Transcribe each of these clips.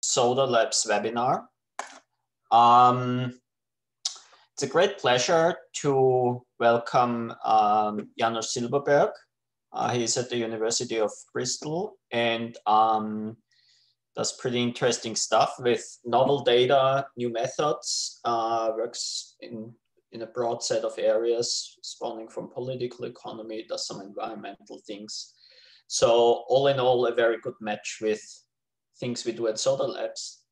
Soda Labs webinar. It's a great pleasure to welcome János Silberberg. He's at the University of Bristol and does pretty interesting stuff with novel data, new methods, works in a broad set of areas, spawning from political economy, does some environmental things. So all in all, a very good match with things we do at Soda Labs.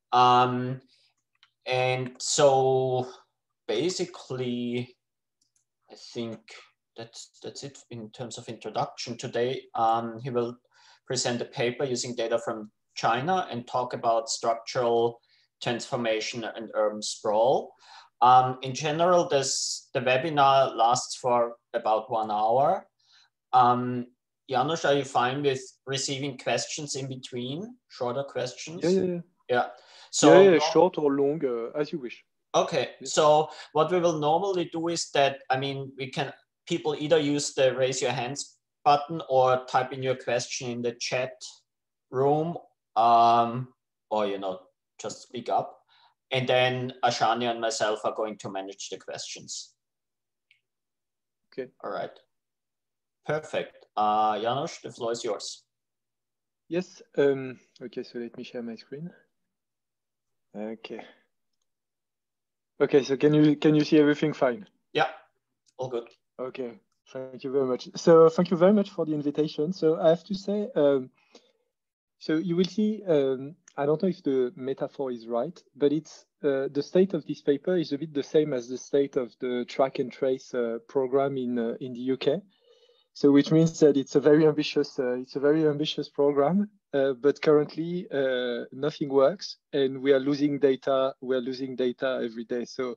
And so basically, I think that's it in terms of introduction. Today, he will present a paper using data from China and talk about structural transformation and urban sprawl. In general, the webinar lasts for about 1 hour. János, are you fine with receiving questions in between, shorter questions? Yeah. So yeah, short or long, as you wish. Okay, so what we will normally do is that, people either use the raise your hands button or type in your question in the chat room, or, just speak up. And then Ashani and myself are going to manage the questions. Okay. All right. Perfect. János, the floor is yours. Yes. Okay, so let me share my screen. Okay. Okay, so can you see everything fine? Yeah, all good. Okay, thank you very much. So thank you very much for the invitation. So I have to say, so you will see, I don't know if the metaphor is right, but it's the state of this paper is a bit the same as the state of the track and trace program in the UK. So which means that it's a very ambitious program, but currently nothing works, and we are losing data. We are losing data every day. So,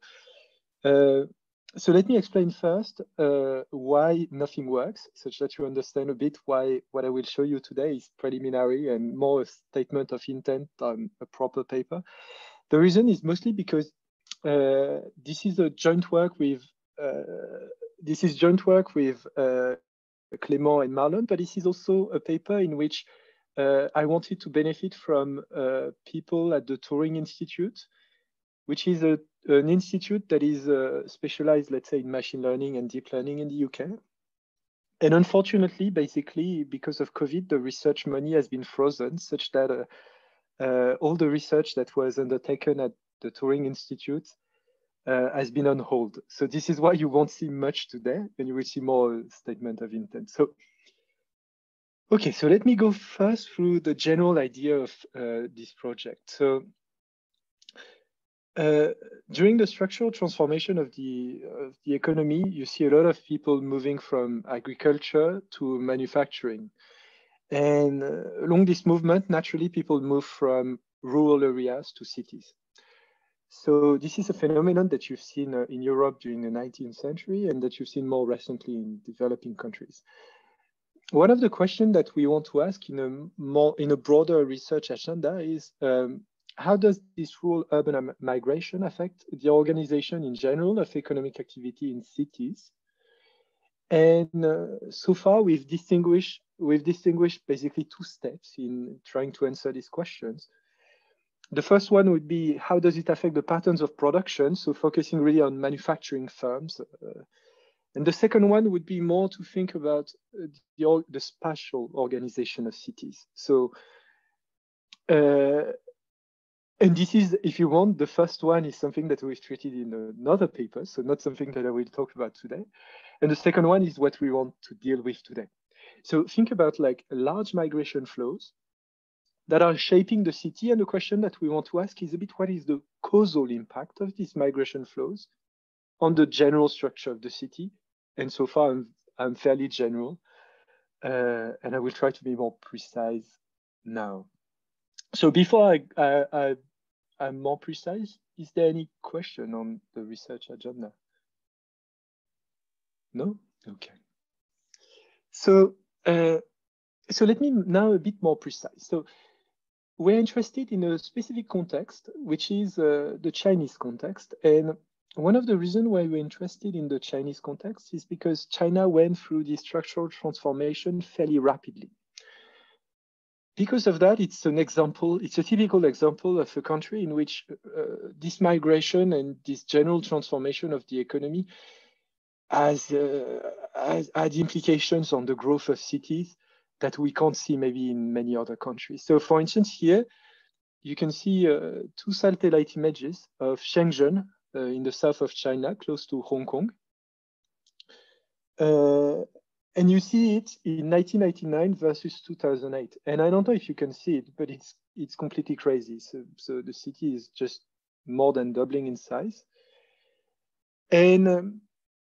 so let me explain first why nothing works, such that you understand a bit why what I will show you today is preliminary and more a statement of intent than a proper paper. The reason is mostly because this is a joint work with Clément and Marlon, but this is also a paper in which I wanted to benefit from people at the Turing Institute, which is an institute that is specialized, let's say, in machine learning and deep learning in the UK. And unfortunately, basically, because of COVID, the research money has been frozen, such that all the research that was undertaken at the Turing Institute has been on hold. So this is why you won't see much today, and you will see more statement of intent. So, okay, so let me go first through the general idea of this project. So during the structural transformation of the economy, you see a lot of people moving from agriculture to manufacturing. And along this movement, naturally, people move from rural areas to cities. So this is a phenomenon that you've seen in Europe during the 19th century and that you've seen more recently in developing countries. One of the questions that we want to ask in a broader research agenda is how does this rural urban migration affect the organization in general of economic activity in cities? And so far we've distinguished basically two steps in trying to answer these questions. The first one would be, how does it affect the patterns of production? So focusing really on manufacturing firms. And the second one would be more to think about the spatial organization of cities. So, and this is, if you want, the first one is something that we've treated in another paper, so not something that I will talk about today. And the second one is what we want to deal with today. So think about like large migration flows that are shaping the city. And the question that we want to ask is a bit, what is the causal impact of these migration flows on the general structure of the city? And so far, I'm fairly general, and I will try to be more precise now. So before I'm more precise, is there any question on the research agenda? No? Okay. So, so let me now a bit more precise. So we're interested in a specific context, which is the Chinese context. And one of the reasons why we're interested in the Chinese context is because China went through the structural transformation fairly rapidly. because of that, it's an example, it's a typical example of a country in which this migration and this general transformation of the economy has had implications on the growth of cities that we can't see maybe in many other countries. So for instance, here, you can see two satellite images of Shenzhen in the south of China, close to Hong Kong. And you see it in 1999 versus 2008. And I don't know if you can see it, but it's completely crazy. So the city is just more than doubling in size. And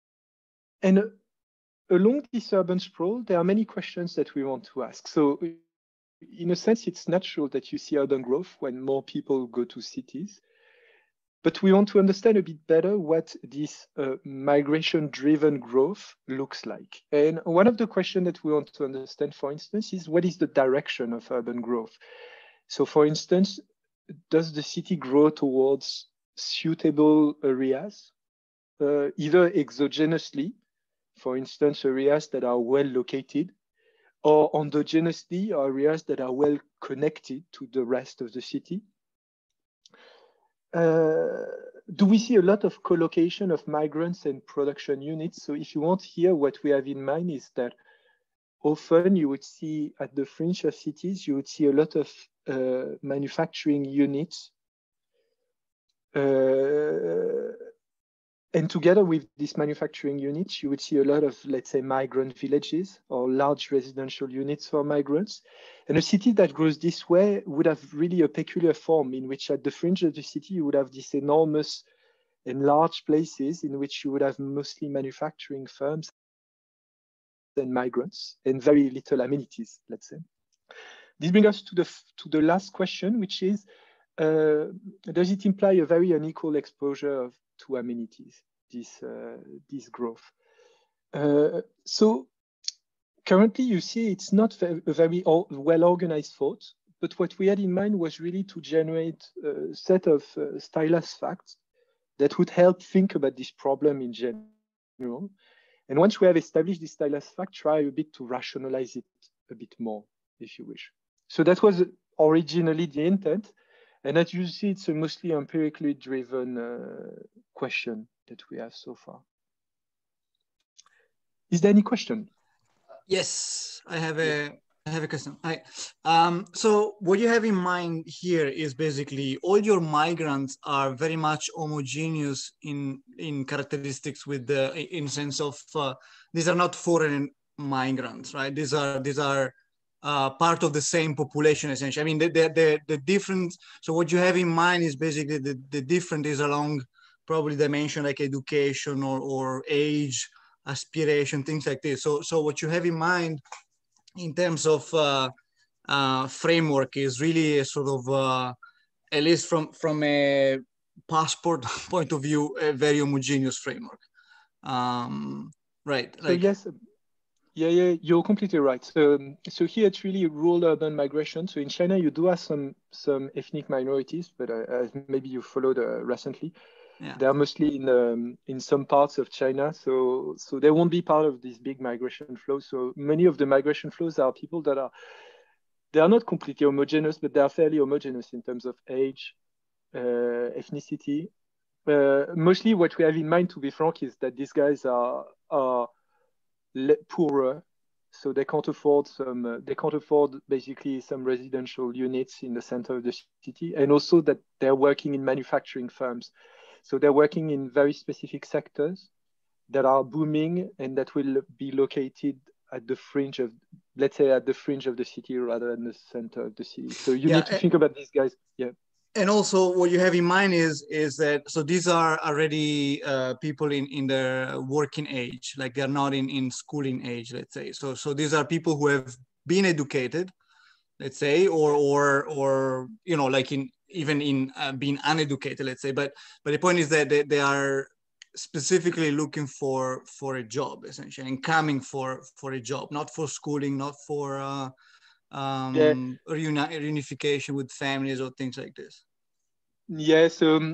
along this urban sprawl, there are many questions that we want to ask. So in a sense, it's natural that you see urban growth when more people go to cities. But we want to understand a bit better what this migration-driven growth looks like. And one of the questions that we want to understand, for instance, is what is the direction of urban growth? So for instance, does the city grow towards suitable areas, either exogenously, for instance, areas that are well located, or endogenously, areas that are well connected to the rest of the city? Do we see a lot of collocation of migrants and production units? So if you want here, what we have in mind is that often you would see at the fringe of cities, you would see a lot of manufacturing units. And together with these manufacturing units, you would see a lot of, let's say, migrant villages or large residential units for migrants. And a city that grows this way would have really a peculiar form in which at the fringe of the city, you would have these enormous and large places in which you would have mostly manufacturing firms and migrants and very little amenities, let's say. This brings us to the last question, which is, does it imply a very unequal exposure to amenities, this growth? So currently you see it's not a very well-organized thought, but what we had in mind was really to generate a set of stylus facts that would help think about this problem in general. And once we have established this stylus fact, try a bit to rationalize it a bit more, if you wish. So that was originally the intent. And as you see, it's a mostly empirically driven question that we have so far. Is there any question? Yes, I have a question. Hi. So what you have in mind here is basically all your migrants are very much homogeneous in characteristics with in sense of these are not foreign migrants, right? These are part of the same population, essentially. I mean, the difference. So what you have in mind is basically the difference is along probably dimension like education or age, aspiration, things like this. So what you have in mind in terms of framework is really a sort of, at least from a passport point of view, a very homogeneous framework. Right. So yes. Yeah, you're completely right. So here it's really rural urban migration. So in China, you do have some ethnic minorities, but as maybe you followed recently, yeah. They are mostly in some parts of China. So they won't be part of this big migration flow. So many of the migration flows are people that they are not completely homogeneous, but they are fairly homogeneous in terms of age, ethnicity. Mostly what we have in mind, to be frank, is that these guys are poorer, so they can't afford basically some residential units in the center of the city, and also that they're working in manufacturing firms. So they're working in very specific sectors that are booming and that will be located at the fringe of, let's say, at the fringe of the city rather than the center of the city. So you need to think about these guys. Yeah. And also what you have in mind is that, so these are already people in their working age, like they're not in schooling age, let's say. So these are people who have been educated, let's say, or you know, like even in being uneducated, let's say. But the point is that they are specifically looking for a job, essentially, and coming for a job, not for schooling, not for reunification with families or things like this. Yeah, so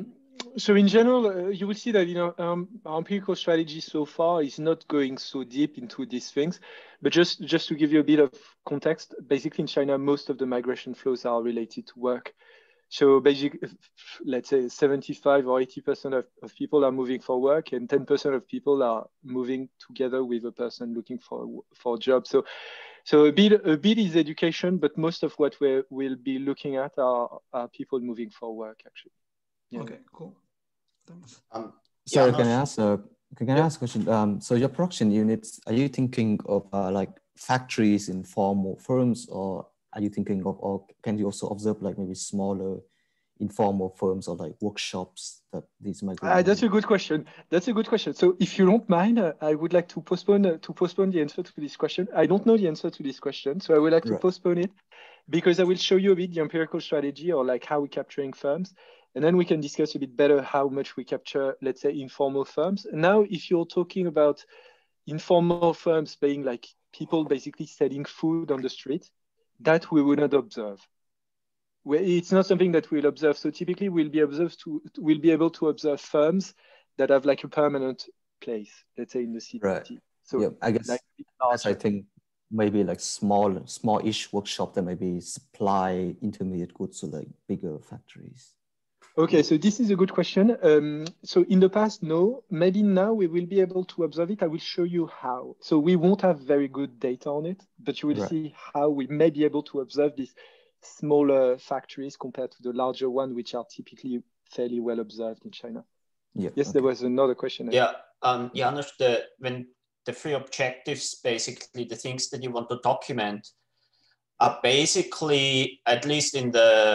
So in general, you will see that our empirical strategy so far is not going so deep into these things. But just to give you a bit of context, basically in China, most of the migration flows are related to work. So basically, let's say 75 or 80% of people are moving for work, and 10% of people are moving together with a person looking for a job. So a bit is education, but most of what we'll be looking at are people moving for work, actually. Yeah. Okay, cool. Thanks. Sorry, can I ask a question? So your production units, are you thinking of like factories in formal firms, or are you thinking of, or can you also observe like maybe smaller informal firms or like workshops that these might be? That's a good question. That's a good question. So if you don't mind, I would like to postpone the answer to this question. I don't know the answer to this question, so I would like to postpone it, because I will show you a bit the empirical strategy, or like how we're capturing firms. And then we can discuss a bit better how much we capture, let's say, informal firms. Now, if you're talking about informal firms being like people basically selling food on the street, that we will not observe. It's not something that we'll observe. So typically we'll be able to observe firms that have like a permanent place, let's say in the city. Right. So yeah, I guess, like, I think maybe like small-ish workshop that maybe supply intermediate goods to like bigger factories. Okay, so this is a good question. So in the past, no. Maybe now we will be able to observe it. I will show you how. So we won't have very good data on it, but you will see how we may be able to observe these smaller factories compared to the larger one, which are typically fairly well observed in China. Yeah. Yes, there was another question. Yeah, Janusz, when the three objectives, basically the things that you want to document, are basically, at least in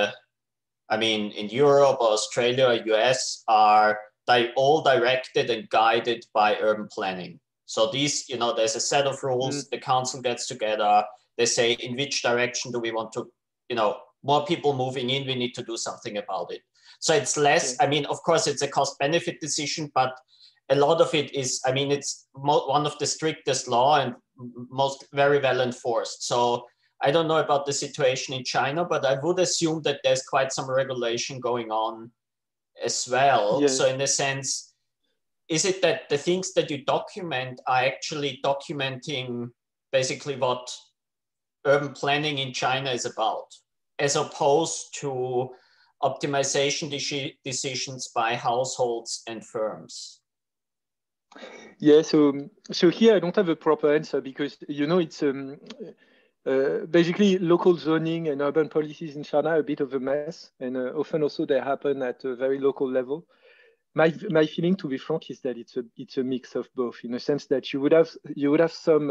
Europe or Australia or US, are all directed and guided by urban planning. So these, there's a set of rules, the council gets together, they say, in which direction do we want to, more people moving in, we need to do something about it. So it's less, of course, it's a cost-benefit decision, but a lot of it is, it's one of the strictest law and most very well enforced. So I don't know about the situation in China, but I would assume that there's quite some regulation going on as well. Yes. So in a sense, is it that the things that you document are actually documenting basically what urban planning in China is about, as opposed to optimization decisions by households and firms? Yeah, so here I don't have a proper answer, because it's basically local zoning and urban policies in China are a bit of a mess, and often also they happen at a very local level. My feeling, to be frank, is that it's a mix of both, in a sense that you would have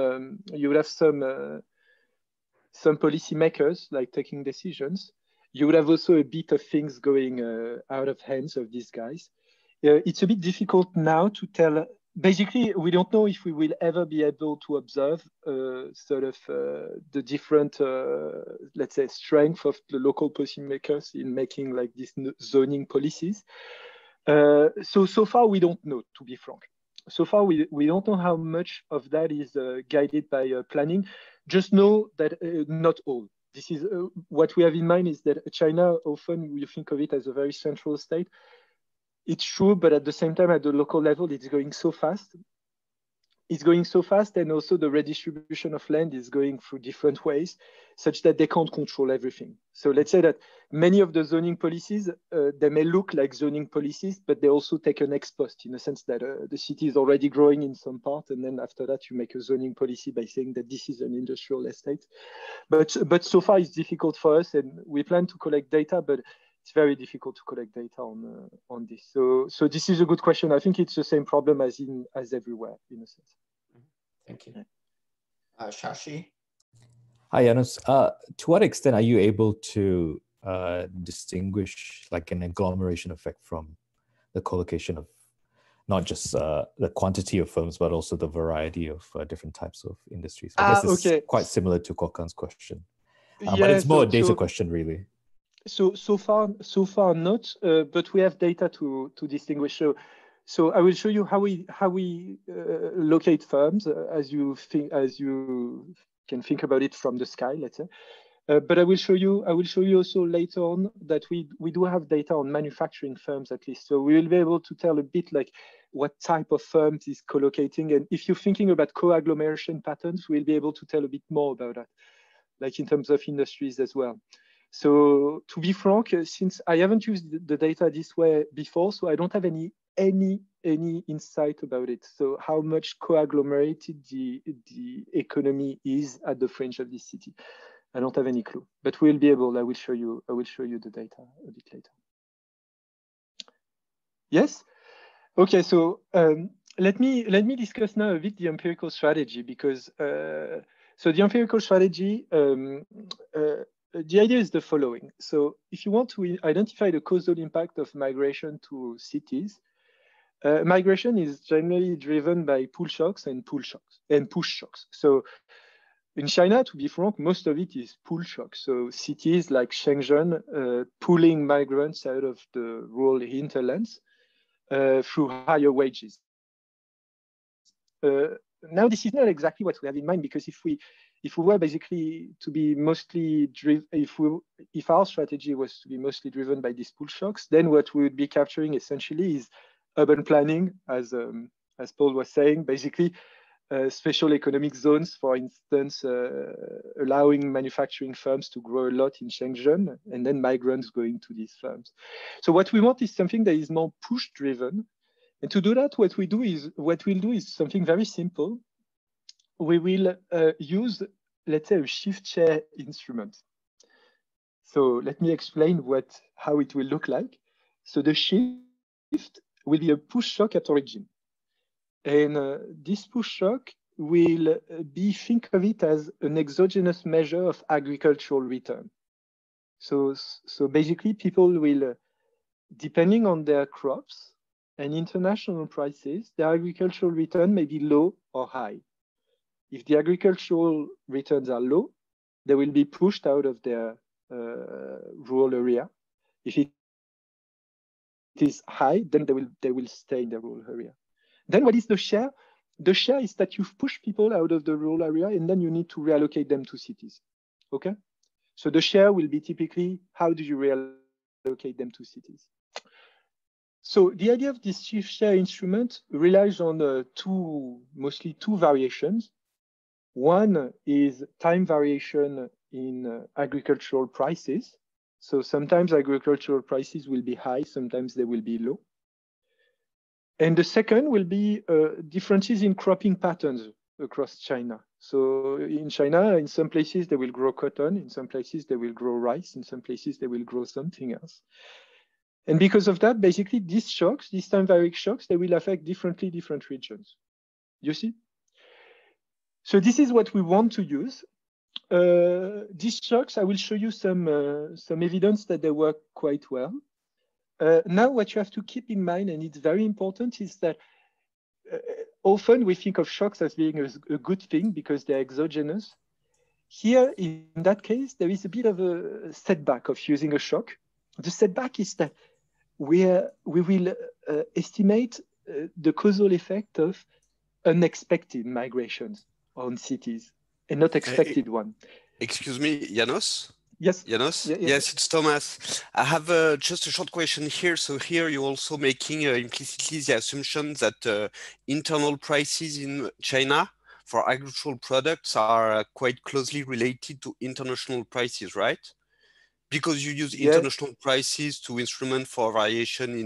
some policymakers like taking decisions. You would have also a bit of things going out of hands of these guys. It's a bit difficult now to tell. Basically, we don't know if we will ever be able to observe the different, let's say, strength of the local policymakers in making like these zoning policies. So far, we don't know, to be frank. So far, we don't know how much of that is guided by planning. Just know that not all. This is what we have in mind, is that China, often we think of it as a very central state. It's true, but at the same time, at the local level, it's going so fast. It's going so fast, and also the redistribution of land is going through different ways, such that they can't control everything. So let's say that many of the zoning policies, they may look like zoning policies, but they also take an ex post, in the sense that the city is already growing in some part, and then after that, you make a zoning policy by saying that this is an industrial estate. But so far, it's difficult for us, and we plan to collect data, but it's very difficult to collect data on this. So this is a good question. I think it's the same problem as everywhere, in a sense. Thank you. Shashi? Hi, Janusz. To what extent are you able to distinguish like an agglomeration effect from the collocation of not just the quantity of firms, but also the variety of different types of industries? I guess it's quite similar to Kokan's question, but it's more a data question, really. So far not, but we have data to distinguish. So I will show you how we locate firms, as you can think about it from the sky, let's say. But I will show you also later on that we do have data on manufacturing firms at least. So we will be able to tell a bit like what type of firms is co-locating. And if you're thinking about co-agglomeration patterns, we'll be able to tell a bit more about that, like in terms of industries as well. So to be frank, since I haven't used the data this way before, so I don't have any insight about it. So how much co-agglomerated the economy is at the fringe of this city, I don't have any clue. But we'll be able. I will show you the data a bit later. Yes. Okay. So let me discuss now a bit the empirical strategy, because so the empirical strategy. The idea is the following. So if you want to identify the causal impact of migration to cities, migration is generally driven by pull shocks and push shocks. So in China, to be frank, most of it is pull shocks. So cities like Shenzhen pulling migrants out of the rural hinterlands through higher wages. Now, this is not exactly what we have in mind, because if we were basically to be mostly driven, if our strategy was to be mostly driven by these pull shocks, then what we would be capturing essentially is urban planning, as Paul was saying, basically special economic zones, for instance, allowing manufacturing firms to grow a lot in Shenzhen, and then migrants going to these firms. So what we want is something that is more push driven. And to do that, what we'll do is something very simple. We will use, let's say, a shift share instrument. So let me explain how it will look like. So the shift will be a push shock at origin. And this push shock will think of it as an exogenous measure of agricultural return. So basically people will, depending on their crops and international prices, their agricultural return may be low or high. If the agricultural returns are low, they will be pushed out of their rural area. If it is high, then they will stay in the rural area. Then what is the share? The share is that you've pushed people out of the rural area and then you need to reallocate them to cities. Okay? So the share will be typically, how do you reallocate them to cities? So the idea of this shift share instrument relies on mostly two variations. One is time variation in agricultural prices. So sometimes agricultural prices will be high, sometimes they will be low. And the second will be differences in cropping patterns across China. So in China, in some places they will grow cotton, in some places they will grow rice, in some places they will grow something else. And because of that, basically these shocks, these time varying shocks, they will affect differently different regions. You see? So this is what we want to use. These shocks, I will show you some evidence that they work quite well. Now, what you have to keep in mind, and it's very important, is that often we think of shocks as being a good thing because they're exogenous. Here, in that case, there is a bit of a setback of using a shock. The setback is that we will estimate the causal effect of unexpected migrations on cities and not expected one. Excuse me, Janos? Yes. Janos? Yeah. Yes, it's Thomas. I have just a short question here. So here you're also making implicitly the assumption that internal prices in China for agricultural products are quite closely related to international prices, right? Because you use international prices to instrument for variation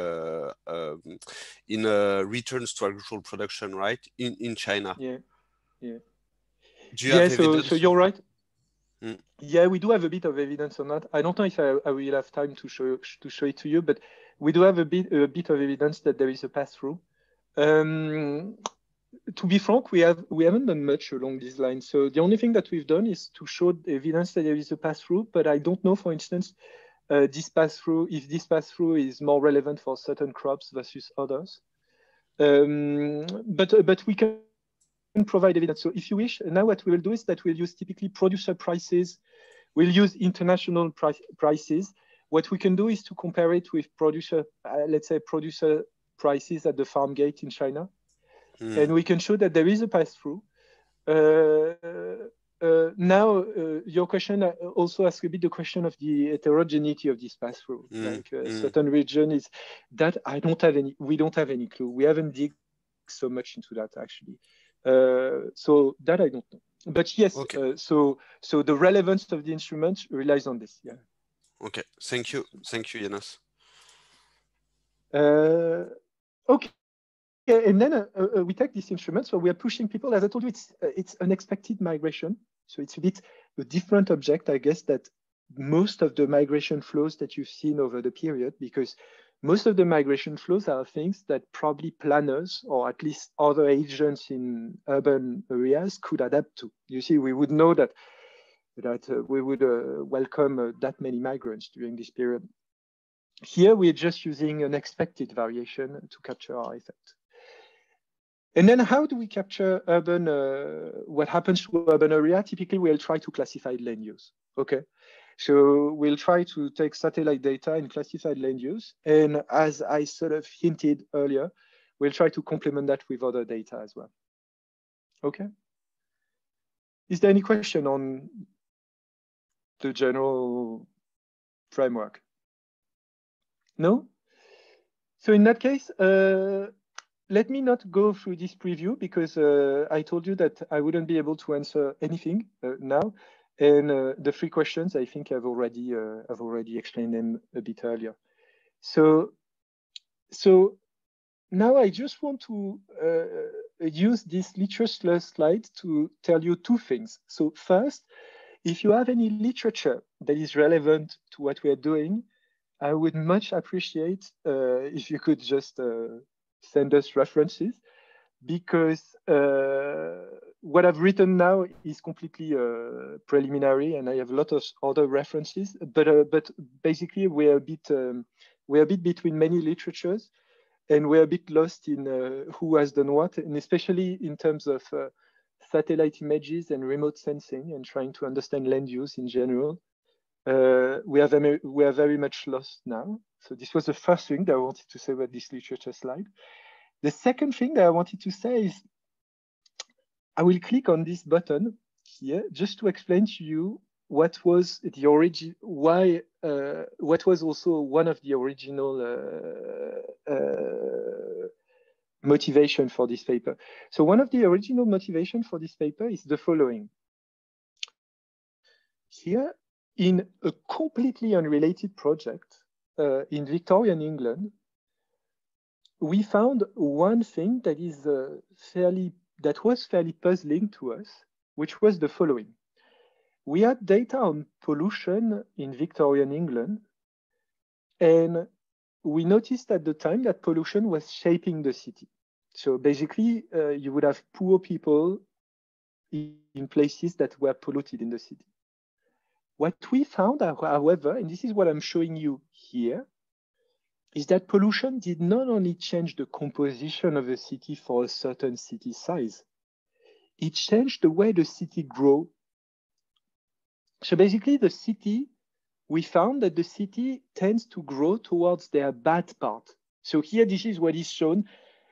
in returns to agricultural production, right? In China. Yeah. Do you have evidence? So you're right. Yeah, we do have a bit of evidence on that. I don't know if I will have time to show it to you, but we do have a bit of evidence that there is a pass-through. To be frank, we haven't done much along these lines. So the only thing that we've done is to show evidence that there is a pass-through, but I don't know, for instance, if this pass-through is more relevant for certain crops versus others. But we can provide evidence. So if you wish, now what we will do is that we'll use typically producer prices. We'll use international prices. What we can do is to compare it with producer, let's say producer prices at the farm gate in China. And we can show that there is a pass-through. now your question also asks a bit the question of the heterogeneity of this pass-through. Certain region is that we don't have any clue. We haven't dig so much into that actually. So that I don't know. But yes, okay. So the relevance of the instrument relies on this. Yeah. Okay, thank you, Yannis. Okay. And then we take this instrument, so we are pushing people. As I told you, it's unexpected migration. So it's a bit a different object, I guess, that most of the migration flows that you've seen over the period, because most of the migration flows are things that probably planners or at least other agents in urban areas could adapt to. You see, we would know that we would welcome that many migrants during this period. Here, we're just using an expected variation to capture our effect. And then how do we capture urban, what happens to urban area? Typically, we'll try to classify land use, okay? So we'll try to take satellite data and classified land use. And as I sort of hinted earlier, we'll try to complement that with other data as well, okay? Is there any question on the general framework? No? So in that case, let me not go through this preview because I told you that I wouldn't be able to answer anything now. And the three questions, I think I've already explained them a bit earlier. So now I just want to use this literature slide to tell you two things. So first, if you have any literature that is relevant to what we are doing, I would much appreciate if you could just send us references, because what I've written now is completely preliminary, and I have a lot of other references. But basically, we're a bit between many literatures, and we're a bit lost in who has done what, and especially in terms of satellite images and remote sensing, and trying to understand land use in general. We are very much lost now. So this was the first thing that I wanted to say about this literature slide. The second thing that I wanted to say is I will click on this button here just to explain to you what was the origin, what was also one of the original motivation for this paper. So one of the original motivation for this paper is the following. Here, in a completely unrelated project in Victorian England, we found one thing that is was fairly puzzling to us, which was the following. We had data on pollution in Victorian England, and we noticed at the time that pollution was shaping the city. So basically, you would have poor people in places that were polluted in the city. What we found, however, and this is what I'm showing you here, is that pollution did not only change the composition of a city for a certain city size, it changed the way the city grew. So basically, we found that the city tends to grow towards their bad part. So here, this is what is shown.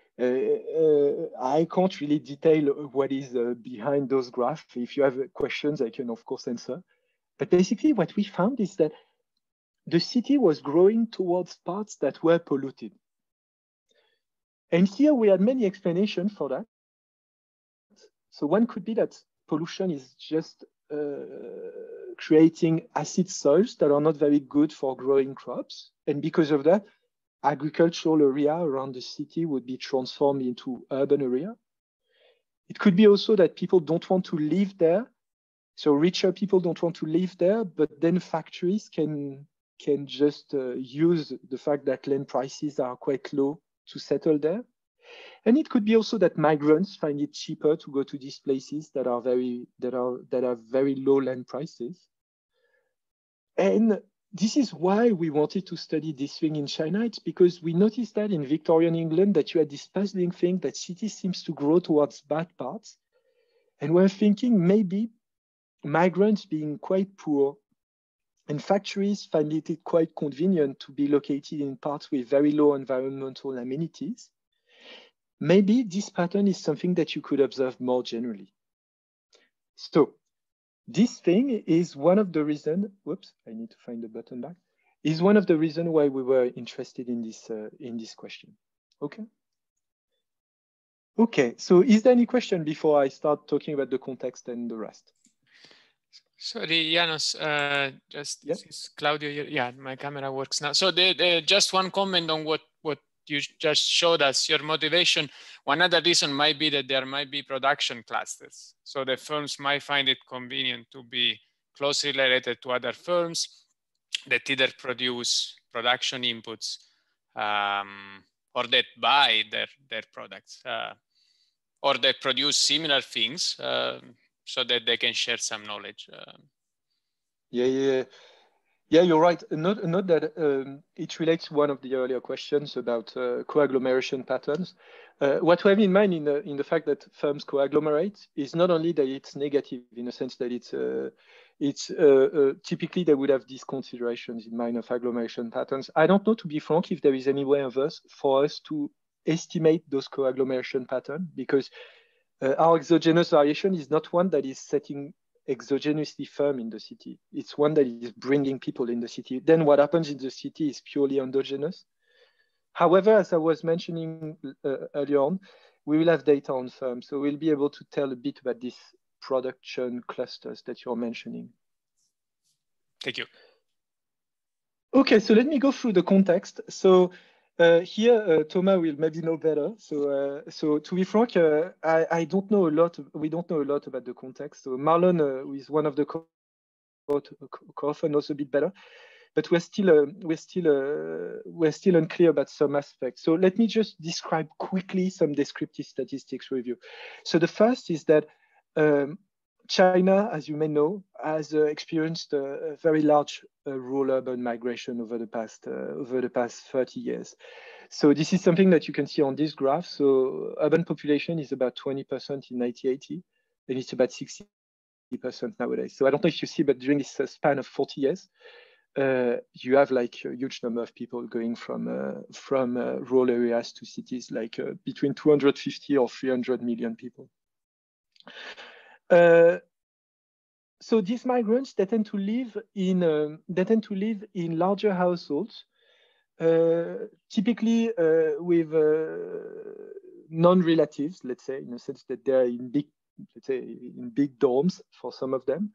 I can't really detail what is behind those graphs. If you have questions, I can, of course, answer. But basically, what we found is that the city was growing towards parts that were polluted. And here we had many explanations for that. So one could be that pollution is just creating acid soils that are not very good for growing crops. And because of that, agricultural area around the city would be transformed into urban area. It could be also that people don't want to live there. So richer people don't want to live there, but then factories can just use the fact that land prices are quite low to settle there. And it could be also that migrants find it cheaper to go to these places that have very low land prices. And this is why we wanted to study this thing in China. It's because we noticed that in Victorian England that you had this puzzling thing that cities seems to grow towards bad parts. And we're thinking maybe migrants being quite poor and factories find it quite convenient to be located in parts with very low environmental amenities. Maybe this pattern is something that you could observe more generally. So this thing is one of the reasons, whoops, I need to find the button back, is one of the reasons why we were interested in this question. Okay. Okay, so is there any question before I start talking about the context and the rest? Sorry, Janos, just Yeah. since Claudio, yeah, my camera works now. So just one comment on what you just showed us, your motivation. One other reason might be that there might be production clusters. So the firms might find it convenient to be closely related to other firms that either produce production inputs or that buy their products or that produce similar things so that they can share some knowledge. Yeah, you're right. Note that it relates to one of the earlier questions about co-agglomeration patterns. What we have in mind in the fact that firms co-agglomerate is not only that it's negative in the sense that it's typically they would have these considerations in mind of agglomeration patterns. I don't know, to be frank, if there is any way for us to estimate those co-agglomeration patterns, because our exogenous variation is not one that is setting exogenously firm in the city. It's one that is bringing people in the city. Then what happens in the city is purely endogenous. However, as I was mentioning earlier on, we will have data on firms. So we'll be able to tell a bit about these production clusters that you're mentioning. Thank you. Okay, so let me go through the context. So here, Thomas will maybe know better. So to be frank, I don't know a lot. We don't know a lot about the context. So Marlon, who is one of the co-authors, knows a bit better. But we're still unclear about some aspects. So let me just describe quickly some descriptive statistics with you. So the first is that China, as you may know, has experienced a very large rural-urban migration over the past 30 years. So this is something that you can see on this graph. So urban population is about 20% in 1980, and it's about 60% nowadays. So I don't know if you see, but during this span of 40 years, you have like a huge number of people going from rural areas to cities, like between 250 or 300 million people. So these migrants, they tend to live in larger households, typically with non-relatives, let's say, in the sense that they're in big dorms for some of them.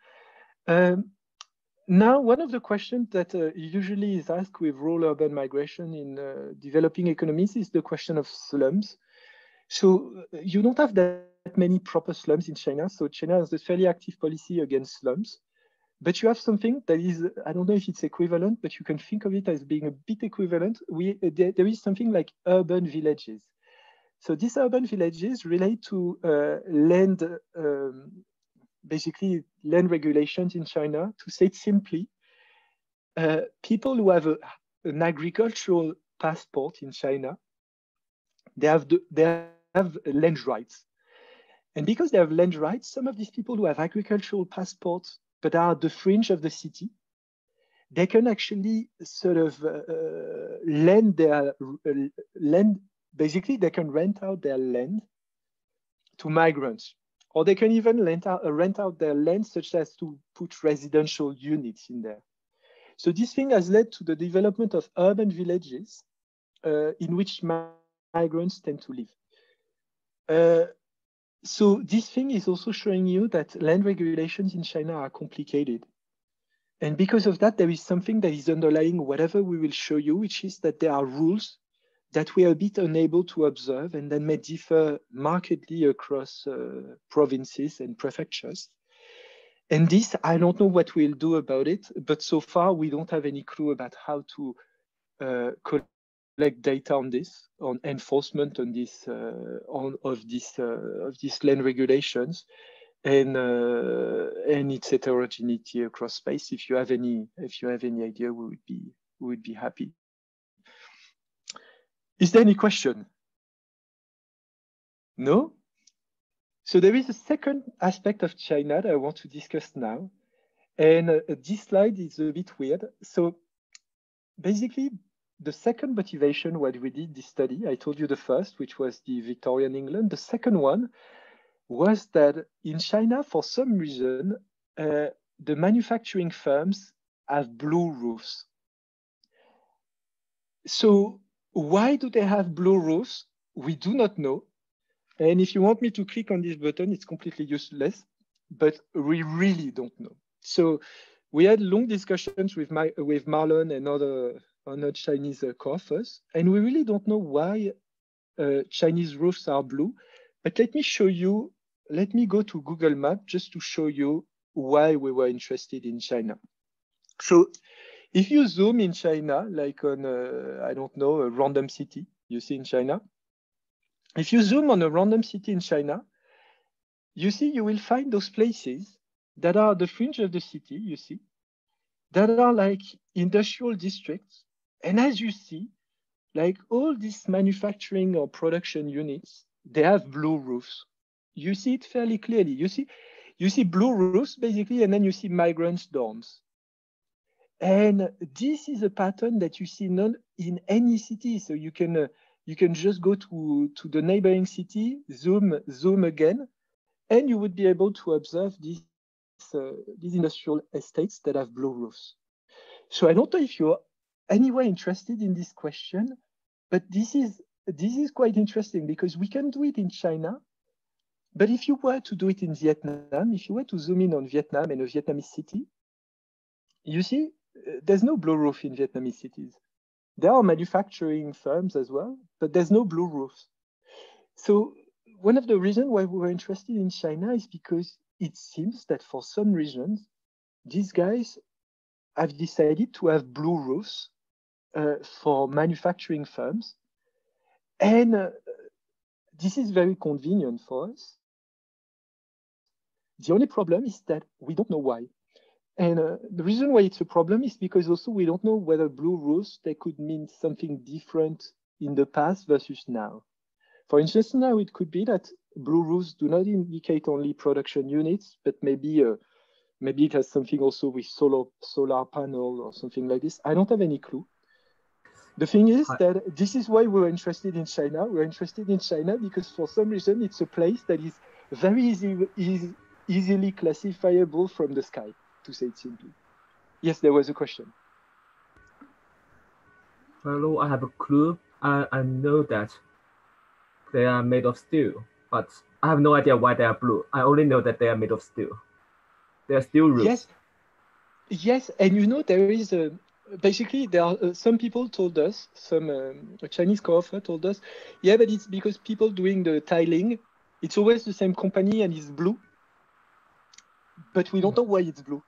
Now, one of the questions that usually is asked with rural-urban migration in developing economies is the question of slums. So you don't have that many proper slums in China. So China has a fairly active policy against slums. But you have something that is, I don't know if it's equivalent, but you can think of it as being a bit equivalent. There is something like urban villages. So these urban villages relate to land, basically land regulations in China. To say it simply, people who have an agricultural passport in China, they have land rights. And because they have land rights, some of these people who have agricultural passports but are at the fringe of the city, they can actually sort of lend their land. Basically, they can rent out their land to migrants, or they can even rent out their land, such as to put residential units in there. So this thing has led to the development of urban villages in which migrants tend to live. So this thing is also showing you that land regulations in China are complicated. And because of that, there is something that is underlying whatever we will show you, which is that there are rules that we are a bit unable to observe and that may differ markedly across provinces and prefectures. And this, I don't know what we'll do about it, but so far we don't have any clue about how to collect data on this, on enforcement on this, of these land regulations, and its heterogeneity across space. If you have any idea, we would be happy. Is there any question? No? So there is a second aspect of China that I want to discuss now. And this slide is a bit weird. So basically, the second motivation why we did this study, I told you the first, which was the Victorian England. The second one was that in China, for some reason, the manufacturing firms have blue roofs. So why do they have blue roofs? We do not know. And if you want me to click on this button, it's completely useless, but we really don't know. So we had long discussions with Marlon and other Chinese co-authors, and we really don't know why Chinese roofs are blue. But let me show you, let me go to Google Maps just to show you why we were interested in China. So if you zoom in China, like on, I don't know, a random city you see in China, if you zoom on a random city in China, you see you will find those places that are the fringe of the city, you see, that are like industrial districts. And as you see, like all these manufacturing or production units, they have blue roofs. You see it fairly clearly. You see blue roofs basically, and then you see migrants' dorms. And this is a pattern that you see not in any city. So you can just go to the neighboring city, zoom again, and you would be able to observe these industrial estates that have blue roofs. So I don't know if you're anywhere interested in this question, but this is quite interesting because we can do it in China. But if you were to do it in Vietnam, if you were to zoom in on Vietnam and a Vietnamese city, you see there's no blue roof in Vietnamese cities. There are manufacturing firms as well, but there's no blue roofs. So one of the reasons why we were interested in China is because it seems that for some reasons, these guys have decided to have blue roofs for manufacturing firms. And this is very convenient for us. The only problem is that we don't know why. And the reason why it's a problem is because also we don't know whether blue roofs, they could mean something different in the past versus now. For instance, now it could be that blue roofs do not indicate only production units, but maybe it has something also with solar panel or something like this. I don't have any clue. The thing is that this is why we're interested in China. We're interested in China because for some reason it's a place that is very easily classifiable from the sky, to say it simply. Yes, there was a question. Hello, I have a clue. I know that they are made of steel, but I have no idea why they are blue. I only know that they are made of steel. They are steel roofs. Yes, and you know there is basically there are some people told us, some a Chinese co-author told us, yeah, but it's because people doing the tiling, it's always the same company and it's blue, but we don't know why it's blue.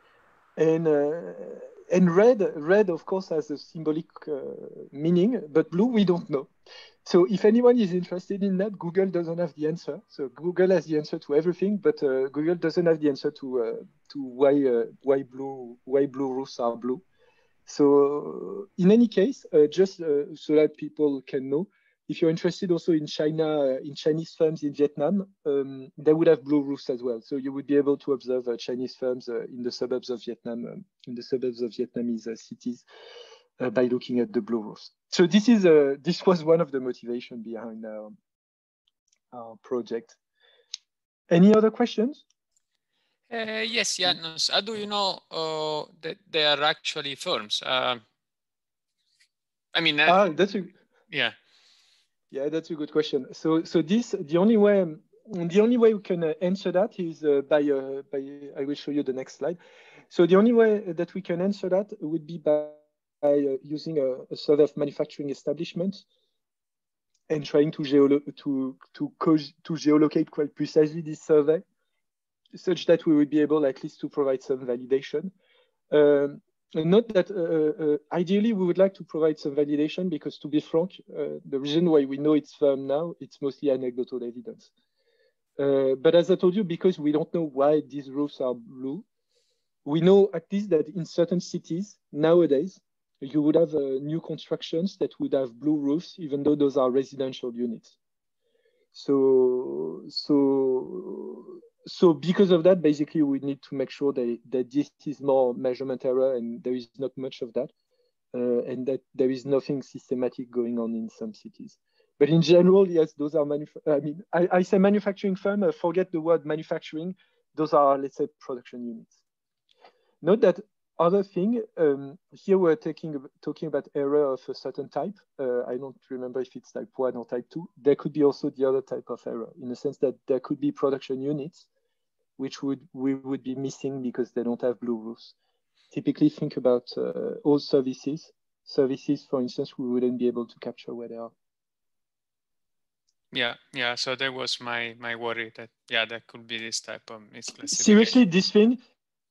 And red of course has a symbolic meaning, but blue we don't know. So if anyone is interested in that, Google doesn't have the answer. So Google has the answer to everything, but Google doesn't have the answer to why blue roofs are blue. So in any case, just so that people can know, if you're interested also in China, in Chinese firms in Vietnam, they would have blue roofs as well. So you would be able to observe Chinese firms in the suburbs of Vietnam, in the suburbs of Vietnamese cities by looking at the blue roofs. So this was one of the motivation behind our project. Any other questions? Yes, Janos. How do you know that they are actually firms? I mean, that's a good question. So the only way we can answer that is by I will show you the next slide. So the only way that we can answer that would be by using a sort of manufacturing establishment and trying to geolocate quite precisely this survey, such that we would be able at least to provide some validation. Note that ideally we would like to provide some validation because, to be frank, the reason why we know it's firm now, it's mostly anecdotal evidence. But as I told you, because we don't know why these roofs are blue, we know at least that in certain cities nowadays, you would have new constructions that would have blue roofs, even though those are residential units. So because of that, basically, we need to make sure that this is more measurement error and there is not much of that, and that there is nothing systematic going on in some cities. But in general, yes, those are I say manufacturing firm, forget the word manufacturing. those are, let's say, production units. Note that other thing, here we're talking about error of a certain type. I don't remember if it's type 1 or type 2. There could be also the other type of error, in the sense that there could be production units which we would be missing because they don't have blue roofs. Typically think about all services. Services, for instance, we wouldn't be able to capture where they are. Yeah. So that was my worry that, yeah, there could be this type of misclassification. Seriously, this thing,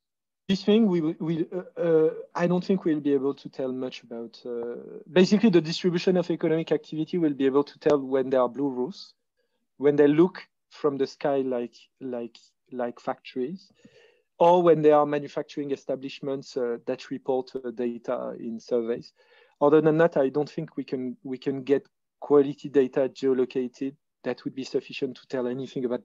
I don't think we'll be able to tell much about. Basically, the distribution of economic activity will be able to tell when there are blue roofs, when they look from the sky like factories, or when there are manufacturing establishments that report data in surveys. Other than that, I don't think we can get quality data geolocated that would be sufficient to tell anything about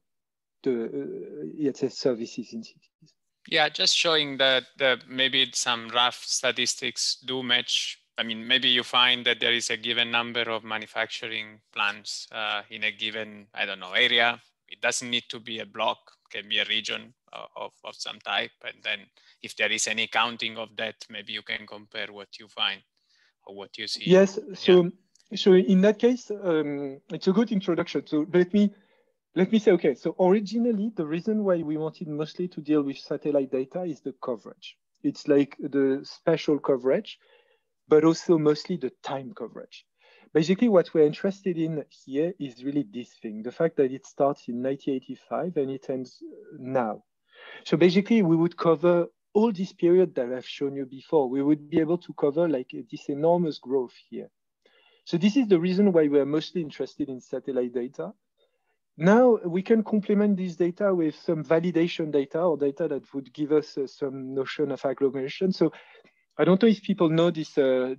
the services in cities. Yeah, just showing that maybe some rough statistics do match. I mean, maybe you find that there is a given number of manufacturing plants in a given, I don't know, area. It doesn't need to be a block, it can be a region of some type. And then if there is any counting of that, maybe you can compare what you find or what you see. Yes, so in that case, it's a good introduction. So let me say, okay, so originally, the reason why we wanted mostly to deal with satellite data is the coverage. It's like the spatial coverage, but also mostly the time coverage. Basically, what we're interested in here is really this thing, the fact that it starts in 1985 and it ends now. So basically, we would cover all this period that I've shown you before. We would be able to cover like this enormous growth here. So this is the reason why we're mostly interested in satellite data. Now we can complement this data with some validation data or data that would give us some notion of agglomeration. So I don't know if people know this, I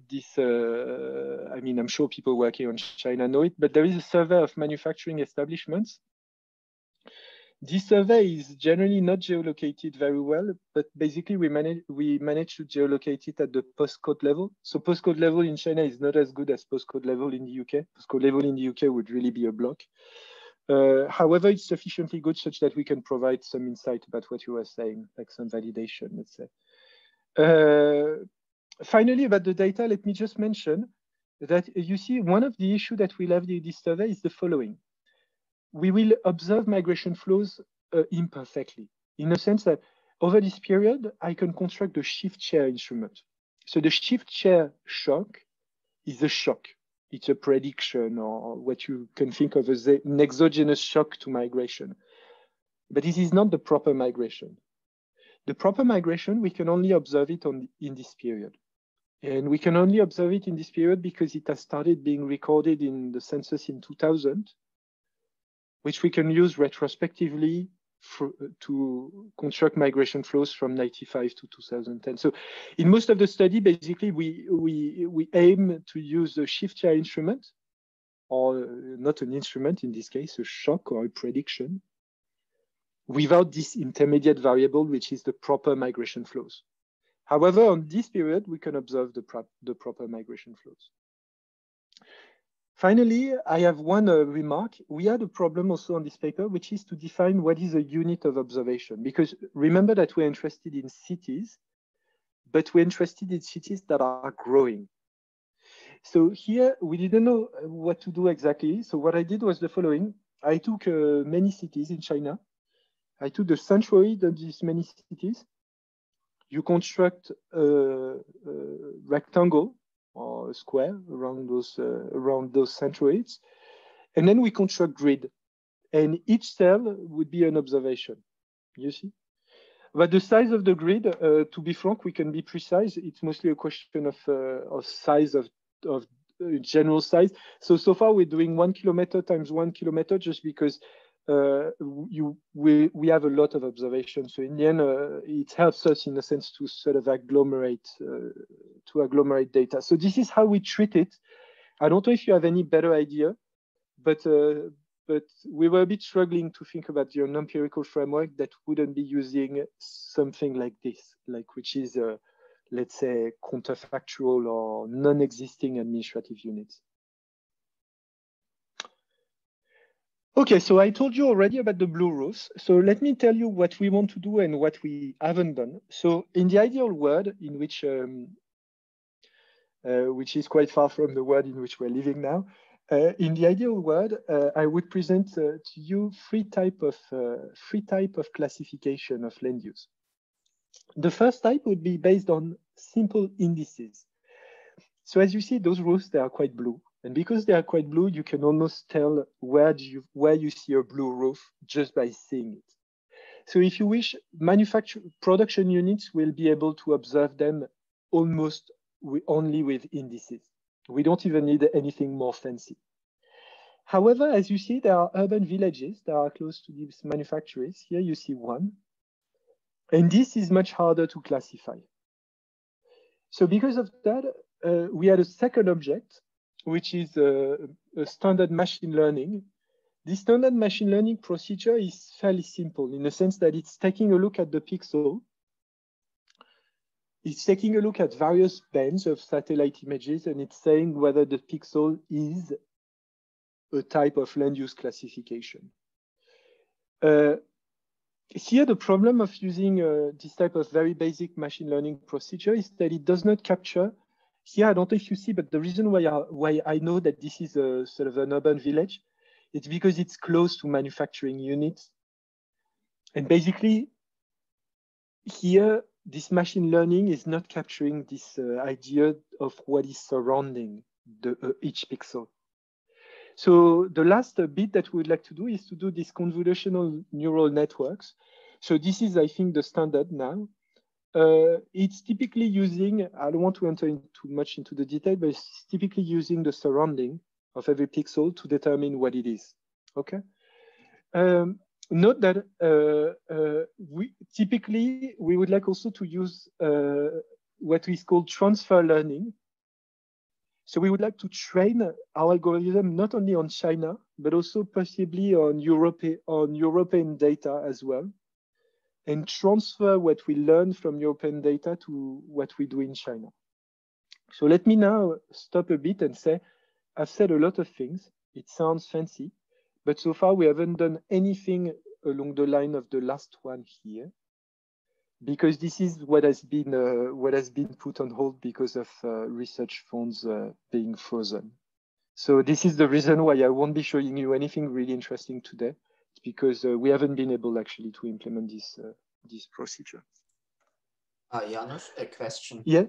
mean, I'm sure people working on China know it, but there is a survey of manufacturing establishments. This survey is generally not geolocated very well, but basically we managed to geolocate it at the postcode level. So postcode level in China is not as good as postcode level in the UK. Postcode level in the UK would really be a block. However, it's sufficiently good such that we can provide some insight about what you were saying, like some validation, let's say. Finally, about the data, let me just mention that you see one of the issues that we'll have in this survey is the following. We will observe migration flows imperfectly, in the sense that over this period, I can construct the shift chair instrument. So the shift chair shock is a shock. It's a prediction, or what you can think of as an exogenous shock to migration. But this is not the proper migration. The proper migration, we can only observe it in this period. And we can only observe it in this period because it has started being recorded in the census in 2000, which we can use retrospectively to construct migration flows from 95 to 2010. So in most of the study, basically, we aim to use a shift chair instrument, or not an instrument, in this case, a shock or a prediction, without this intermediate variable, which is the proper migration flows. However, on this period, we can observe the proper migration flows. Finally, I have one remark. We had a problem also on this paper, which is to define what is a unit of observation. Because remember that we're interested in cities, but we're interested in cities that are growing. So here, we didn't know what to do exactly. So what I did was the following. I took many cities in China. I took the centroid of these many cities. You construct a rectangle or a square around those centroids. And then we construct grid. And each cell would be an observation, you see? But the size of the grid, to be frank, we can be precise. It's mostly a question of size, of general size. So far we're doing 1 kilometer times 1 kilometer just because we have a lot of observations. So in the end, it helps us in a sense to sort of agglomerate data. So this is how we treat it. I don't know if you have any better idea, but we were a bit struggling to think about the empirical framework that wouldn't be using something like this, like which is, let's say, counterfactual or non-existing administrative units. Okay, so I told you already about the blue roofs. So let me tell you what we want to do and what we haven't done. So in the ideal world, in which is quite far from the world in which we're living now, in the ideal world, I would present to you three type of classification of land use. The first type would be based on simple indices. So as you see, those roofs, they are quite blue. And because they are quite blue, you can almost tell where you see a blue roof just by seeing it. So if you wish, production units will be able to observe them almost only with indices. We don't even need anything more fancy. However, as you see, there are urban villages that are close to these manufacturers. Here you see one. And this is much harder to classify. So because of that, we had a second object, which is a standard machine learning. This standard machine learning procedure is fairly simple in the sense that it's taking a look at the pixel. It's taking a look at various bands of satellite images, and it's saying whether the pixel is a type of land use classification. Here, the problem of using this type of very basic machine learning procedure is that it does not capture. Here, I don't know if you see, but the reason why I know that this is a sort of an urban village, it's because it's close to manufacturing units. And basically, here, this machine learning is not capturing this idea of what is surrounding each pixel. So the last bit that we would like to do is to do these convolutional neural networks. So this is, I think, the standard now. It's typically using, I don't want to enter too much into the detail, but it's typically using the surrounding of every pixel to determine what it is, okay? Note that typically we would like also to use what is called transfer learning. So we would like to train our algorithm not only on China, but also possibly on European data as well, and transfer what we learn from European data to what we do in China. So let me now stop a bit and say, I've said a lot of things. It sounds fancy, but so far we haven't done anything along the line of the last one here, because this is what has been put on hold because of research funds being frozen. So this is the reason why I won't be showing you anything really interesting today. It's because we haven't been able actually to implement this procedure. Janusz, a question. Yeah.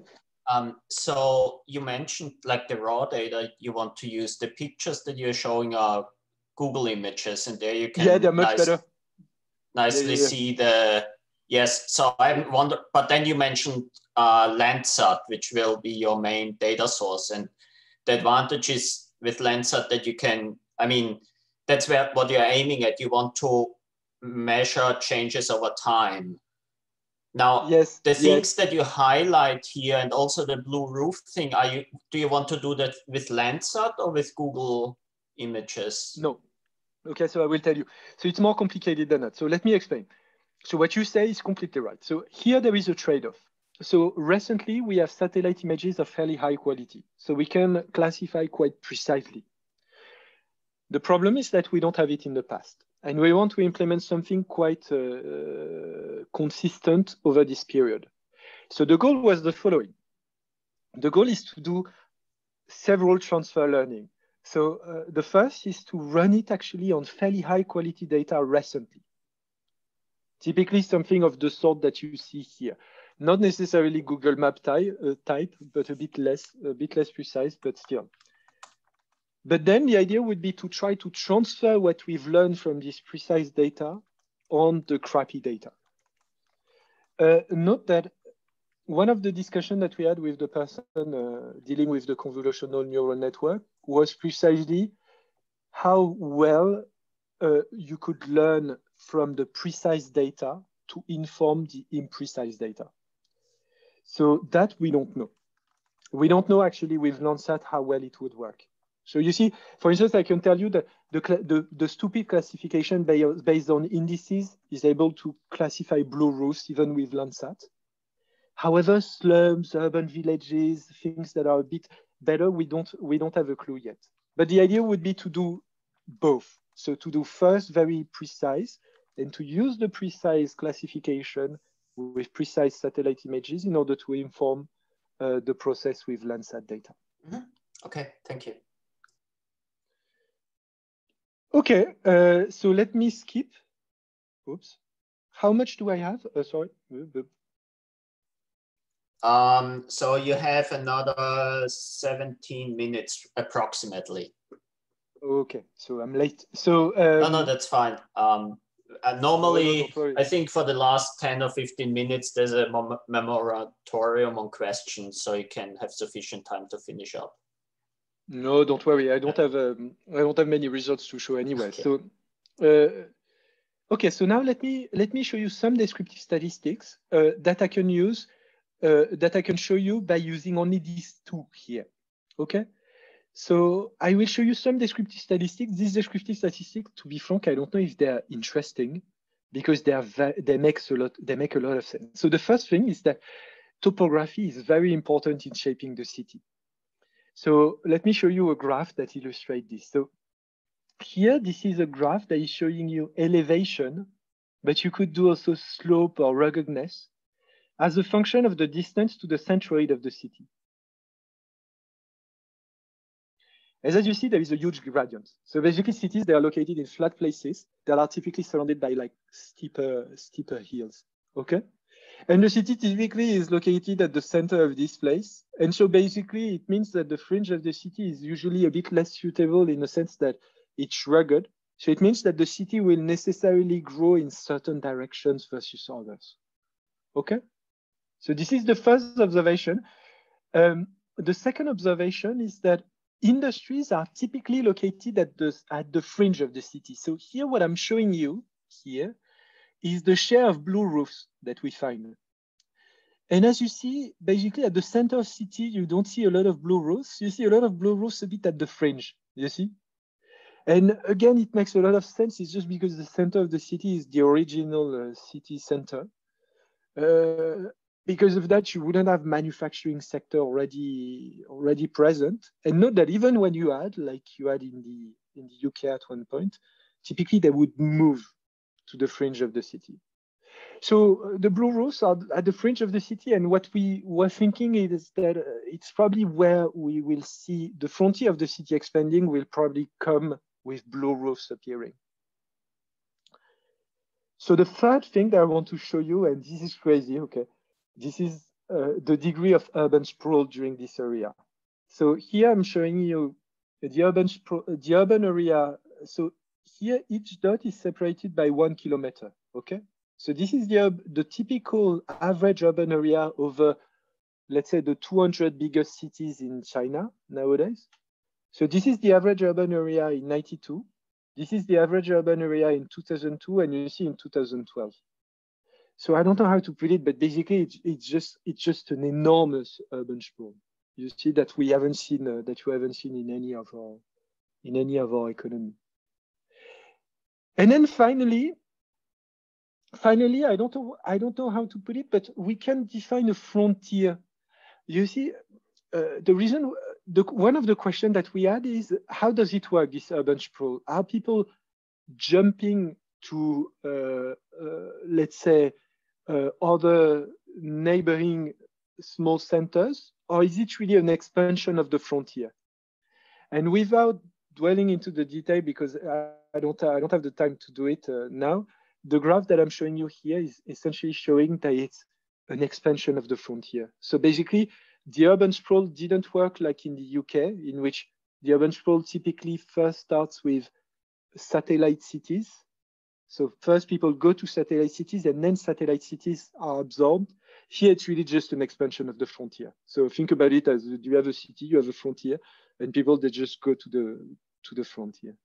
So you mentioned like the raw data, you want to use the pictures that you're showing are Google images, and there you can they're much better. Nicely see the, yes. So I wonder, but then you mentioned Landsat, which will be your main data source. And the advantage is with Landsat that you can, I mean, that's what you're aiming at. You want to measure changes over time. Now, the things that you highlight here and also the blue roof thing, do you want to do that with Landsat or with Google images? No. Okay, so I will tell you. So it's more complicated than that. So let me explain. So what you say is completely right. So here there is a trade-off. So recently we have satellite images of fairly high quality. So we can classify quite precisely. The problem is that we don't have it in the past. And we want to implement something quite consistent over this period. So the goal was the following. The goal is to do several transfer learning. So the first is to run it actually on fairly high quality data recently. Typically something of the sort that you see here. Not necessarily Google Map type, but a bit less precise, but still. But then the idea would be to try to transfer what we've learned from this precise data on the crappy data. Note that one of the discussions that we had with the person dealing with the convolutional neural network was precisely how well you could learn from the precise data to inform the imprecise data. So that we don't know. We don't know actually with Landsat how well it would work. So you see, for instance, I can tell you that the stupid classification based on indices is able to classify blue roofs even with Landsat. However, slums, urban villages, things that are a bit better, we don't have a clue yet. But the idea would be to do both. So to do first very precise, and to use the precise classification with precise satellite images in order to inform the process with Landsat data. Mm-hmm. Okay, thank you. Okay, so let me skip. Oops. How much do I have? Sorry. So you have another 17 minutes approximately. Okay, so I'm late. So no, that's fine. Normally, no, I think for the last 10 or 15 minutes, there's a moratorium on questions, so you can have sufficient time to finish up. No, don't worry. I don't have many results to show anyway. Okay. So, okay. So now let me show you some descriptive statistics that I can use, that I can show you by using only these two here. Okay. So I will show you some descriptive statistics. These descriptive statistics, to be frank, I don't know if they're interesting because they make a lot of sense. So the first thing is that topography is very important in shaping the city. So let me show you a graph that illustrates this. So here, this is a graph that is showing you elevation, but you could do also slope or ruggedness as a function of the distance to the centroid of the city. As you see, there is a huge gradient. So basically cities, they are located in flat places that are typically surrounded by like steeper hills, okay? And the city typically is located at the center of this place. And so basically it means that the fringe of the city is usually a bit less suitable in the sense that it's rugged. So it means that the city will necessarily grow in certain directions versus others, okay? So this is the first observation. The second observation is that industries are typically located at the fringe of the city. So here, what I'm showing you here is the share of blue roofs that we find. And as you see, basically at the center of the city, you don't see a lot of blue roofs. You see a lot of blue roofs a bit at the fringe, you see? And again, it makes a lot of sense. It's just because the center of the city is the original city center. Because of that, you wouldn't have manufacturing sector already present. And note that even when you add, like you had in the UK at one point, typically they would move to the fringe of the city. So the blue roofs are at the fringe of the city, and what we were thinking is that it's probably where we will see the frontier of the city expanding will probably come with blue roofs appearing. So the third thing that I want to show you, and this is crazy, okay, this is the degree of urban sprawl during this area. So here I'm showing you the urban area. So here each dot is separated by 1 kilometer, okay? So this is the typical average urban area over, let's say, the 200 biggest cities in China nowadays. So this is the average urban area in 92. This is the average urban area in 2002, and you see in 2012. So I don't know how to put it, but basically it's just an enormous urban sprawl. You see that we haven't seen that you haven't seen in any of our economy. And then finally, I don't know how to put it, but we can define a frontier. You see, one of the questions that we had is, how does it work, this urban sprawl? Are people jumping to, let's say, other neighboring small centers, or is it really an expansion of the frontier? And without dwelling into the detail, because I don't have the time to do it now, the graph that I'm showing you here is essentially showing that it's an expansion of the frontier. So basically, the urban sprawl didn't work like in the UK, in which the urban sprawl typically first starts with satellite cities. So first people go to satellite cities and then satellite cities are absorbed. Here it's really just an expansion of the frontier. So think about it as you have a city, you have a frontier, and people, they just go to the frontier.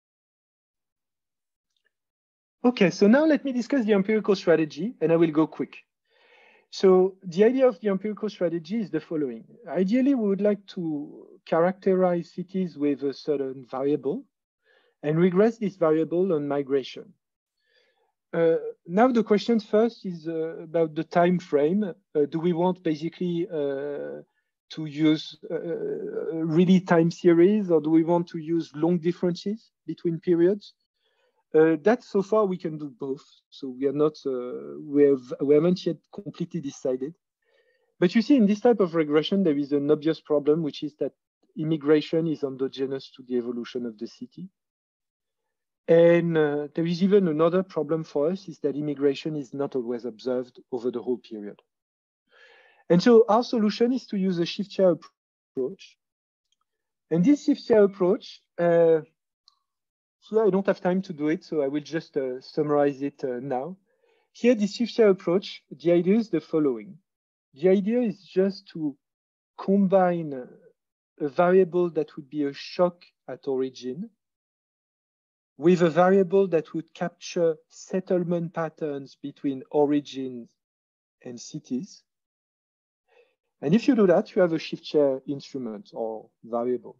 Okay, so now let me discuss the empirical strategy, and I will go quick. So the idea of the empirical strategy is the following. Ideally, we would like to characterize cities with a certain variable and regress this variable on migration. Now the question first is about the time frame. Do we want basically to use really time series, or do we want to use long differences between periods? That so far we can do both. So we are not, we haven't yet completely decided. But you see, in this type of regression, there is an obvious problem, which is that immigration is endogenous to the evolution of the city. And there is even another problem for us, is that immigration is not always observed over the whole period. And so our solution is to use a shift share approach. And this shift share approach, here I don't have time to do it, so I will just summarize it now. Here, the shift share approach, the idea is the following. The idea is just to combine a variable that would be a shock at origin with a variable that would capture settlement patterns between origins and cities. And if you do that, you have a shift share instrument or variable.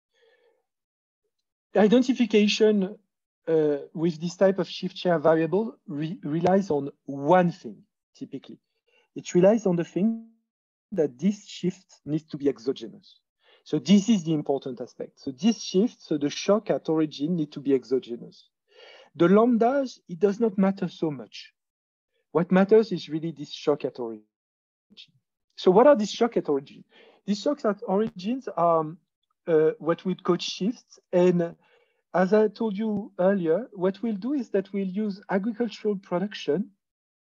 Identification with this type of shift share variable relies on one thing, typically. It relies on the thing that this shift needs to be exogenous. So this is the important aspect. So this shift, so the shock at origin, need to be exogenous. The lambdas, it does not matter so much. What matters is really this shock at origin. So what are these shock at origin? These shocks at origins are what we'd call shifts. And as I told you earlier, what we'll do is that we'll use agricultural production.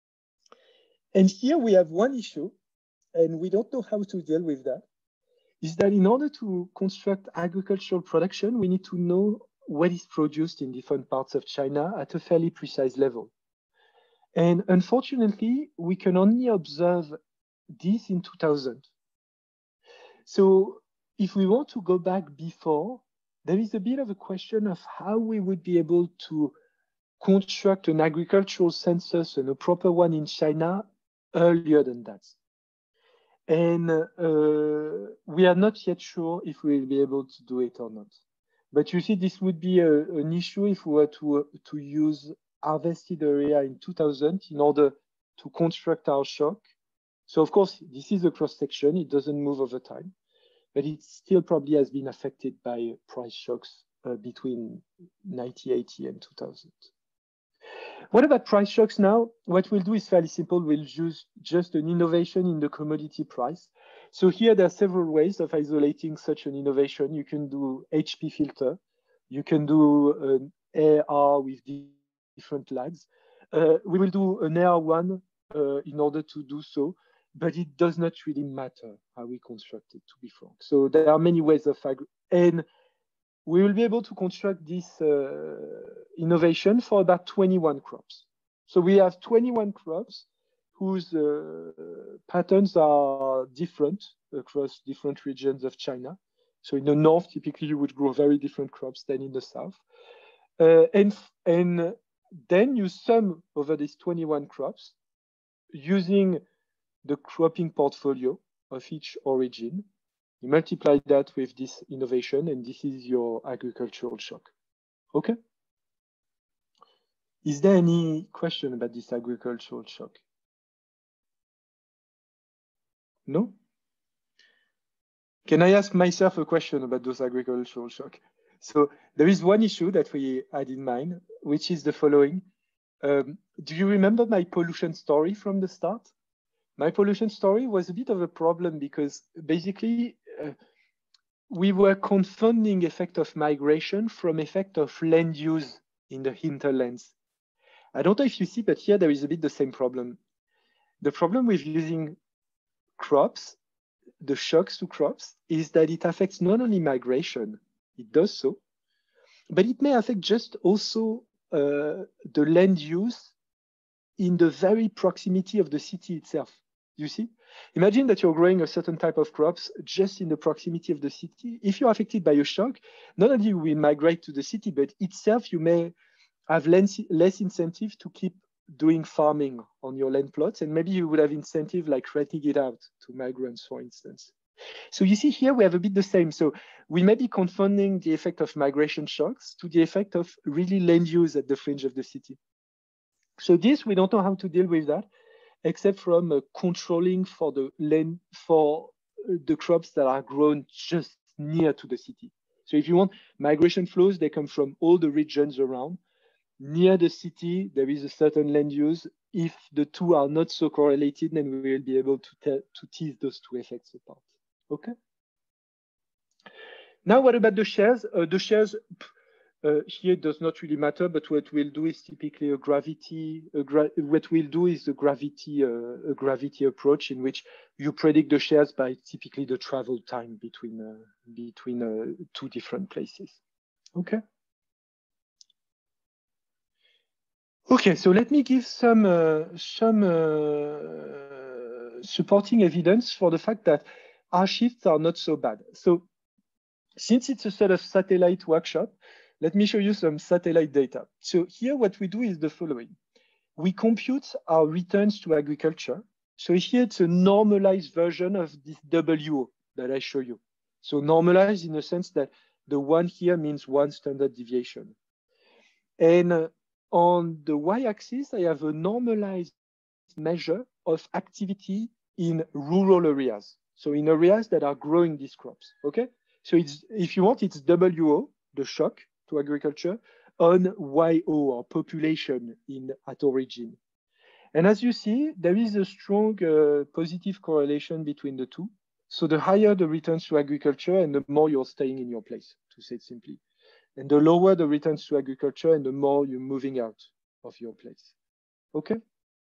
And here we have one issue, and we don't know how to deal with that, is that in order to construct agricultural production, we need to know what is produced in different parts of China at a fairly precise level. And unfortunately, we can only observe this in 2000. So if we want to go back before, there is a bit of a question of how we would be able to construct an agricultural census, and a proper one in China, earlier than that. And we are not yet sure if we will be able to do it or not. But you see, this would be an issue if we were to use harvested area in 2000 in order to construct our shock. So of course, this is a cross-section, it doesn't move over time, but it still probably has been affected by price shocks between 1980 and 2000. What about price shocks now? What we'll do is fairly simple. We'll use just an innovation in the commodity price. So here there are several ways of isolating such an innovation. You can do HP filter. You can do an AR with different lags. We will do an AR one in order to do so, but it does not really matter how we construct it, to be frank. So there are many ways of, and we will be able to construct this innovation for about 21 crops. So we have 21 crops whose patterns are different across different regions of China. So in the north, typically you would grow very different crops than in the south. And then you sum over these 21 crops using the cropping portfolio of each origin. You multiply that with this innovation, and this is your agricultural shock. Okay? Is there any question about this agricultural shock? No? Can I ask myself a question about those agricultural shock? So there is one issue that we had in mind, which is the following. Do you remember my pollution story from the start? My pollution story was a bit of a problem because basically we were confounding effect of migration from effect of land use in the hinterlands. I don't know if you see, but here there is a bit the same problem. The problem with using crops, the shocks to crops, is that it affects not only migration, it does so, but it may affect just also the land use in the very proximity of the city itself. You see? Imagine that you're growing a certain type of crops just in the proximity of the city. If you're affected by a shock, not only will you migrate to the city, but itself you may have less incentive to keep doing farming on your land plots, and maybe you would have incentive like renting it out to migrants, for instance. So you see here we have a bit the same. So we may be confounding the effect of migration shocks to the effect of really land use at the fringe of the city. So this, we don't know how to deal with that, except from controlling for the land, for the crops that are grown just near to the city. So if you want migration flows, they come from all the regions around. Near the city, there is a certain land use. If the two are not so correlated, then we will be able to tease those two effects apart. Okay. Now, what about the shares? The shares here does not really matter, but what we'll do is typically a gravity. What we'll do is a gravity approach in which you predict the shares by typically the travel time between two different places. Okay. Okay, so let me give some supporting evidence for the fact that our shifts are not so bad. So since it's a sort of satellite workshop, let me show you some satellite data. So here what we do is the following. We compute our returns to agriculture. So here it's a normalized version of this WO that I show you. So normalized in the sense that the one here means one standard deviation. And on the y-axis, I have a normalized measure of activity in rural areas. So in areas that are growing these crops, okay? So it's, if you want, it's WO, the shock to agriculture, on YO, or population at origin. And as you see, there is a strong positive correlation between the two. So the higher the returns to agriculture and the more you're staying in your place, to say it simply. And the lower the returns to agriculture and the more you're moving out of your place. Okay?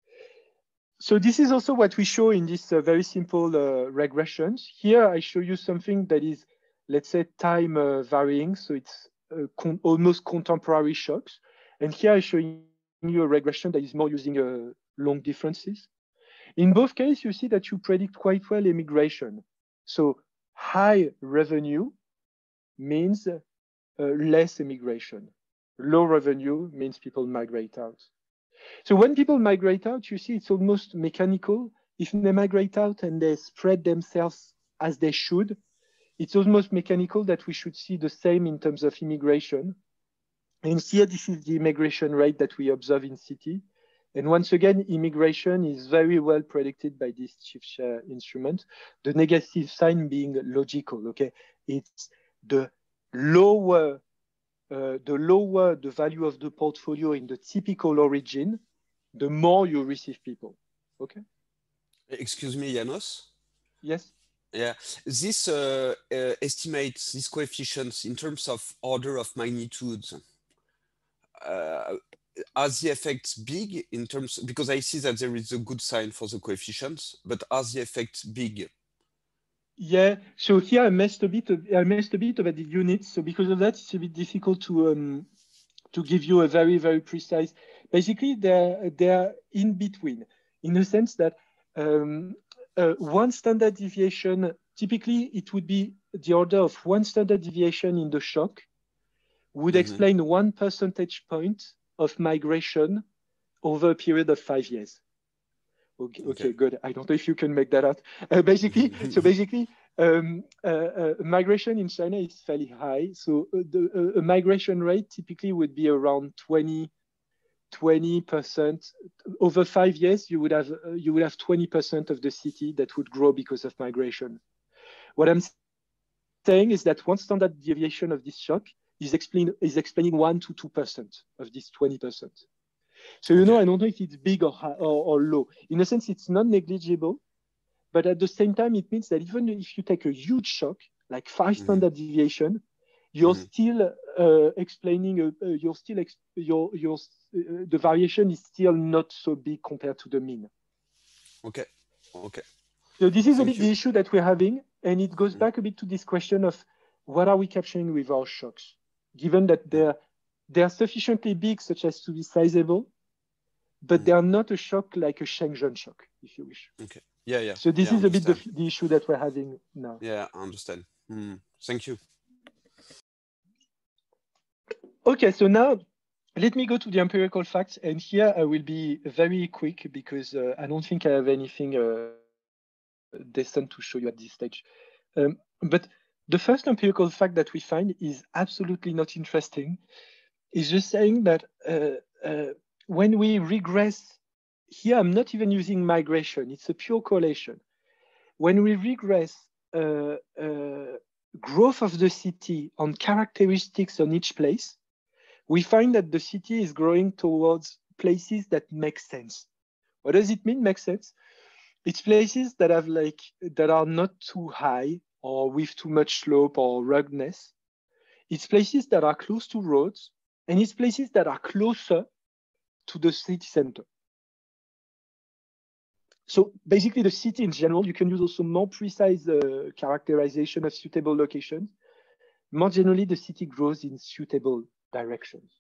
So this is also what we show in this very simple regressions. Here I show you something that is, let's say, time varying. So it's almost contemporary shocks. And here I show you a regression that is more using long differences. In both cases, you see that you predict quite well immigration. So high revenue means less immigration. Low revenue means people migrate out. So when people migrate out, you see it's almost mechanical. If they migrate out and they spread themselves as they should, it's almost mechanical that we should see the same in terms of immigration. And here, this is the immigration rate that we observe in city. And once again, immigration is very well predicted by this shift share instrument. The negative sign being logical, okay? It's the lower the value of the portfolio in the typical origin, the more you receive people, okay? Excuse me, Janos? Yes? Yeah, this estimates these coefficients in terms of order of magnitude. Are the effects big in terms, because I see that there is a good sign for the coefficients, but are the effects big? Yeah, so here I messed a bit about the units. So because of that, it's a bit difficult to give you a very, very precise. Basically, they're in between, in the sense that one standard deviation, typically it would be the order of one standard deviation in the shock would explain 1 percentage point of migration over a period of 5 years. Okay, good. I don't know if you can make that out. Basically, migration in China is fairly high. So a migration rate typically would be around 20%. Over 5 years, you would have 20% of the city that would grow because of migration. What I'm saying is that one standard deviation of this shock is explaining 1 to 2% of this 20%. So, you know, I don't know if it's big or high or low. In a sense, it's not negligible, but at the same time, it means that even if you take a huge shock, like 5 standard deviation, you're still explaining, the variation is still not so big compared to the mean. Okay. So this is a bit the issue that we're having, and it goes back a bit to this question of what are we capturing with our shocks, given that they're sufficiently big such as to be sizable, but they are not a shock like a Shenzhen shock, if you wish. Okay. Yeah. So this is a bit the issue that we're having now. Yeah, I understand. Thank you. Okay, so now let me go to the empirical facts, and here I will be very quick because I don't think I have anything decent to show you at this stage. But the first empirical fact that we find is absolutely not interesting. It's just saying that when we regress, here I'm not even using migration, it's a pure correlation. When we regress growth of the city on characteristics on each place, we find that the city is growing towards places that make sense. What does it mean, make sense? It's places that have that are not too high or with too much slope or ruggedness. It's places that are close to roads, and it's places that are closer to the city center. So basically the city in general, you can use also more precise characterization of suitable locations. More generally, the city grows in suitable directions.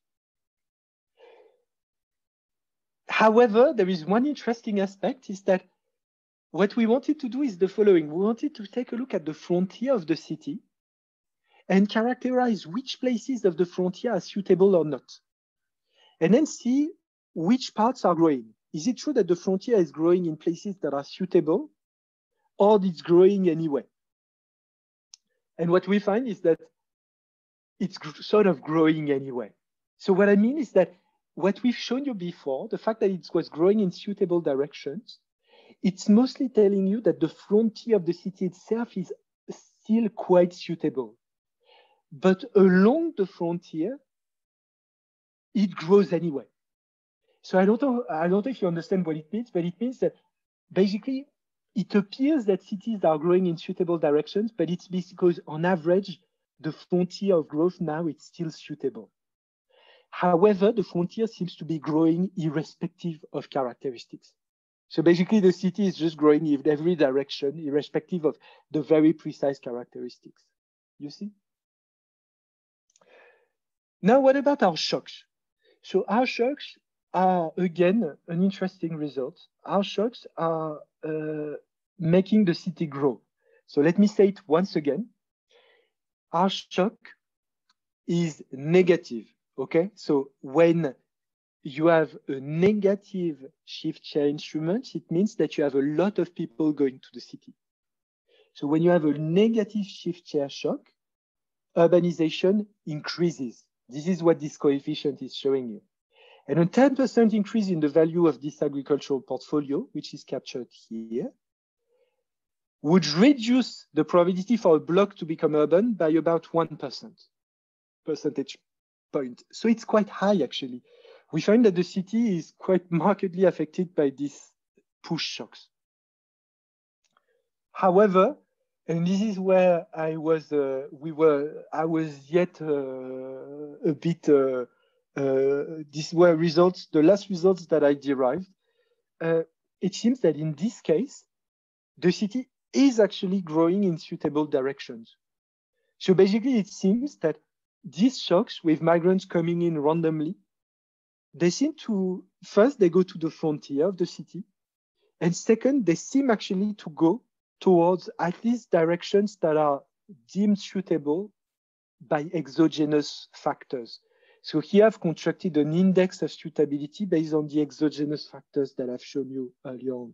However, there is one interesting aspect, is that what we wanted to do is the following. We wanted to take a look at the frontier of the city and characterize which places of the frontier are suitable or not. And then see which parts are growing. Is it true that the frontier is growing in places that are suitable, or it's growing anyway? And what we find is that it's sort of growing anyway. So what I mean is that what we've shown you before, the fact that it was growing in suitable directions, it's mostly telling you that the frontier of the city itself is still quite suitable. But along the frontier, it grows anyway. So I don't know if you understand what it means, but it means that basically it appears that cities are growing in suitable directions, but it's because on average, the frontier of growth now is still suitable. However, the frontier seems to be growing irrespective of characteristics. So basically the city is just growing in every direction, irrespective of the very precise characteristics. You see? Now, what about our shocks? So our shocks are, again, an interesting result. Our shocks are making the city grow. So let me say it once again. Our shock is negative, okay? So when you have a negative shift chair instrument, it means that you have a lot of people going to the city. So when you have a negative shift chair shock, urbanization increases. This is what this coefficient is showing you. And a 10% increase in the value of this agricultural portfolio, which is captured here, would reduce the probability for a block to become urban by about 1% percentage point. So it's quite high, actually. We find that the city is quite markedly affected by these push shocks. However, and this is where I was, yet a bit, these were results, the last results that I derived. It seems that in this case, the city is actually growing in suitable directions. So basically, it seems that these shocks with migrants coming in randomly, they seem to, first, they go to the frontier of the city. And second, they seem actually to go towards at least directions that are deemed suitable by exogenous factors. So here I've constructed an index of suitability based on the exogenous factors that I've shown you earlier on.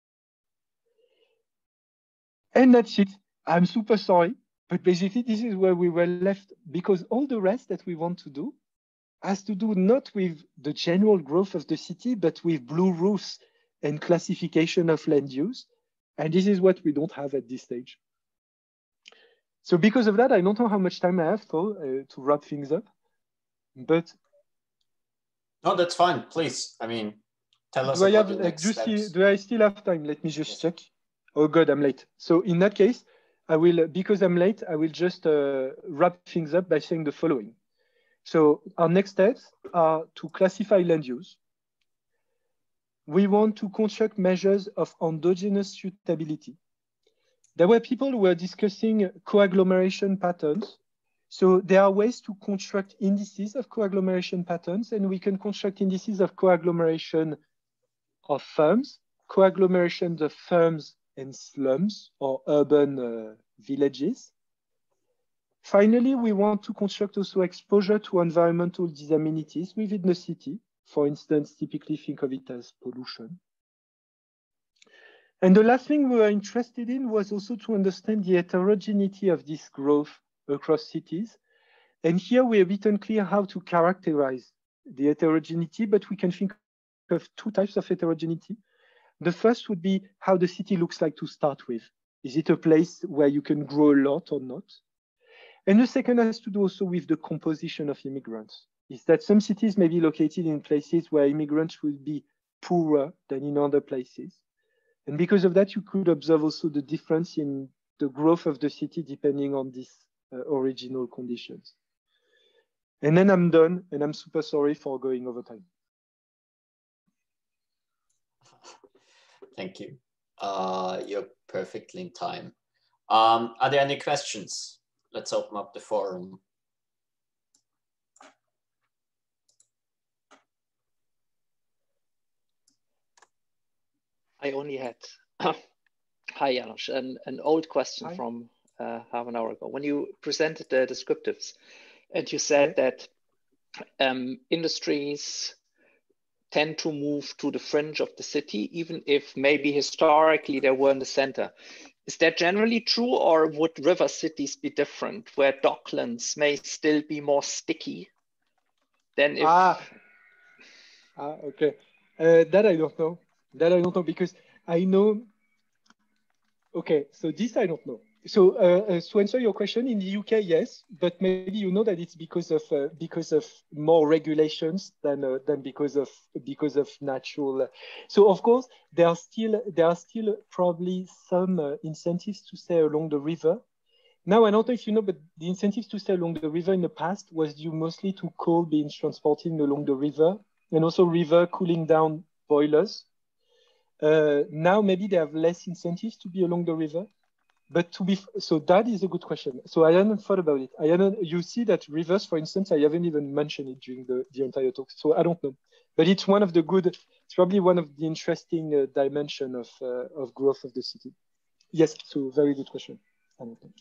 And that's it. I'm super sorry, but basically this is where we were left, because all the rest that we want to do has to do not with the general growth of the city, but with blue roofs and classification of land use. And this is what we don't have at this stage. So because of that, I don't know how much time I have to wrap things up, but. No, that's fine, please. I mean, tell us do about the next steps. Do I still have time? Let me just check. Oh God, I'm late. So in that case, I will, because I'm late, I will just wrap things up by saying the following. So our next steps are to classify land use. We want to construct measures of endogenous suitability. There were people who were discussing co-agglomeration patterns. So there are ways to construct indices of co-agglomeration patterns, and we can construct indices of co-agglomeration of firms, co-agglomerations of firms and slums or urban villages. Finally, we want to construct also exposure to environmental disamenities within the city. For instance, typically think of it as pollution. And the last thing we were interested in was also to understand the heterogeneity of this growth across cities. And here we have written clear how to characterize the heterogeneity, but we can think of two types of heterogeneity. The first would be how the city looks like to start with. Is it a place where you can grow a lot or not? And the second has to do also with the composition of immigrants. Is that some cities may be located in places where immigrants will be poorer than in other places. And because of that, you could observe also the difference in the growth of the city depending on these original conditions. And then I'm done, and I'm super sorry for going over time. Thank you. You're perfectly in time. Are there any questions? Let's open up the forum. I only had, hi Janos, an old question Hi. from half an hour ago. When you presented the descriptives and you said that industries tend to move to the fringe of the city, even if maybe historically they were in the center. Is that generally true, or would river cities be different, where docklands may still be more sticky than if... Okay. That I don't know. That I don't know, because I know, okay, so this I don't know. So to answer your question, in the UK, yes, but maybe you know that it's because of more regulations than because of natural. So of course there are still probably some incentives to stay along the river. Now I don't know if you know, but the incentives to stay along the river in the past was due mostly to coal being transported along the river, and also river cooling down boilers. Now maybe they have less incentives to be along the river. But so that is a good question. So I hadn't thought about it. You see that rivers, for instance, I haven't even mentioned it during the entire talk. So I don't know. But it's one of the it's probably one of the interesting dimension of growth of the city. Yes, so very good question. I don't know.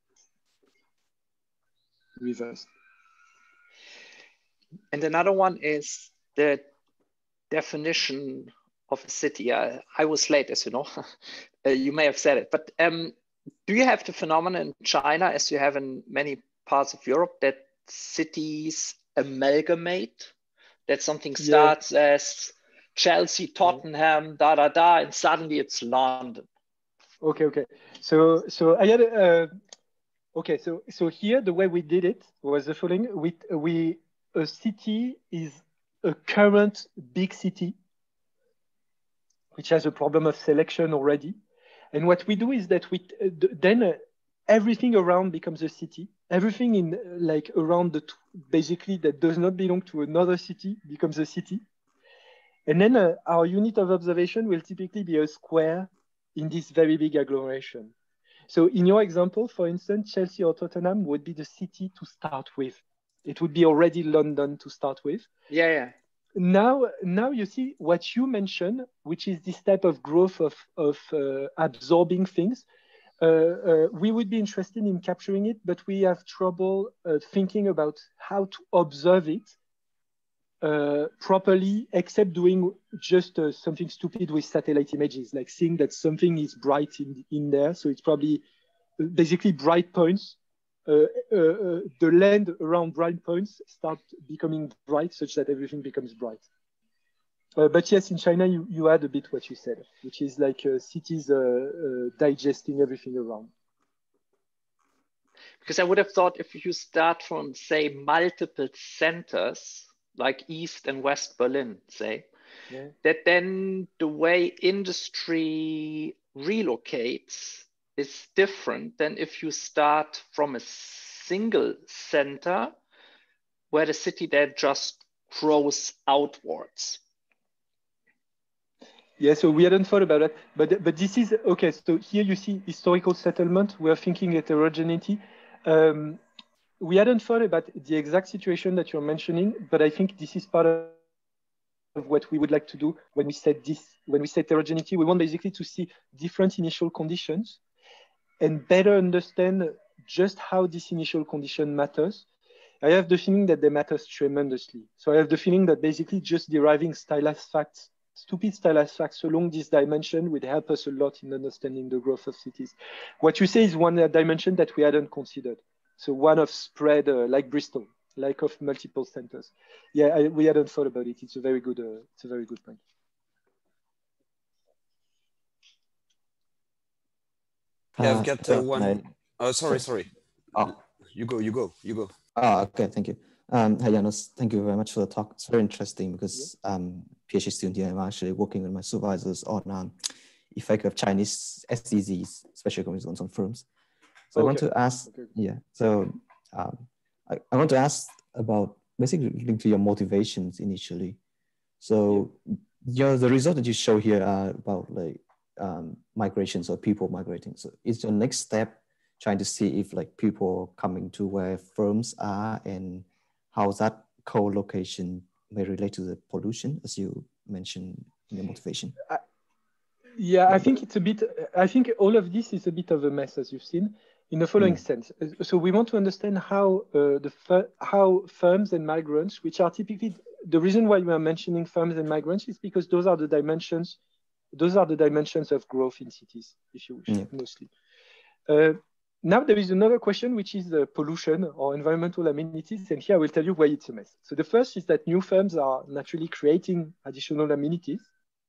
Rivers. And another one is the definition of a city. I was late, as you know. You may have said it, but do you have the phenomenon in China, as you have in many parts of Europe, that cities amalgamate? That something starts as Chelsea, Tottenham, and suddenly it's London. Okay. So I had okay. So here the way we did it was the following: a city is a current big city, which has a problem of selection already. And what we do is that then everything around becomes a city. Everything in around basically that does not belong to another city becomes a city. And then our unit of observation will typically be a square in this very big agglomeration. So in your example, for instance, Chelsea or Tottenham would be the city to start with. It would be already London to start with. Yeah. Now you see what you mentioned, which is this type of growth of absorbing things. We would be interested in capturing it, but we have trouble thinking about how to observe it properly, except doing just something stupid with satellite images, like seeing that something is bright in there. So it's probably basically bright points. The land around bright points start becoming bright such that everything becomes bright. But yes, in China, you add a bit what you said, which is like cities digesting everything around. Because I would have thought if you start from, say, multiple centers, like East and West Berlin, say, that then the way industry relocates is different than if you start from a single center where the city then just grows outwards. Yeah, so we hadn't thought about it, but this is okay. So here you see historical settlement. We're thinking heterogeneity. We hadn't thought about the exact situation that you're mentioning, but I think this is part of what we would like to do when we said this. When we say heterogeneity, we want basically to see different initial conditions and better understand just how this initial condition matters. I have the feeling that they matter tremendously. So I have the feeling that basically just deriving stylized facts, stupid stylized facts along this dimension would help us a lot in understanding the growth of cities. What you say is one dimension that we hadn't considered. So one of spread, like Bristol, like of multiple centers. Yeah, we hadn't thought about it. It's a very good point. Yeah, I've got one. Sorry. Oh. You go. Oh, okay, thank you. Hi, Janos, thank you very much for the talk. It's very interesting because PhD student here, I'm actually working with my supervisors on effect of Chinese SDGs, special economic zones on firms. So I want to ask, I want to ask about basically linked to your motivations initially. So the result that you show here are about like migrations or people migrating. So is your next step trying to see if like people coming to where firms are and how that co-location may relate to the pollution as you mentioned in your motivation? I think it's a bit, I think all of this is a bit of a mess, as you've seen, in the following sense. So we want to understand how how firms and migrants, which are typically, the reason why we are mentioning firms and migrants is because those are the dimensions of growth in cities, if you wish, mostly. Now there is another question, which is pollution or environmental amenities. And here I will tell you why it's a mess. So the first is that new firms are naturally creating additional amenities.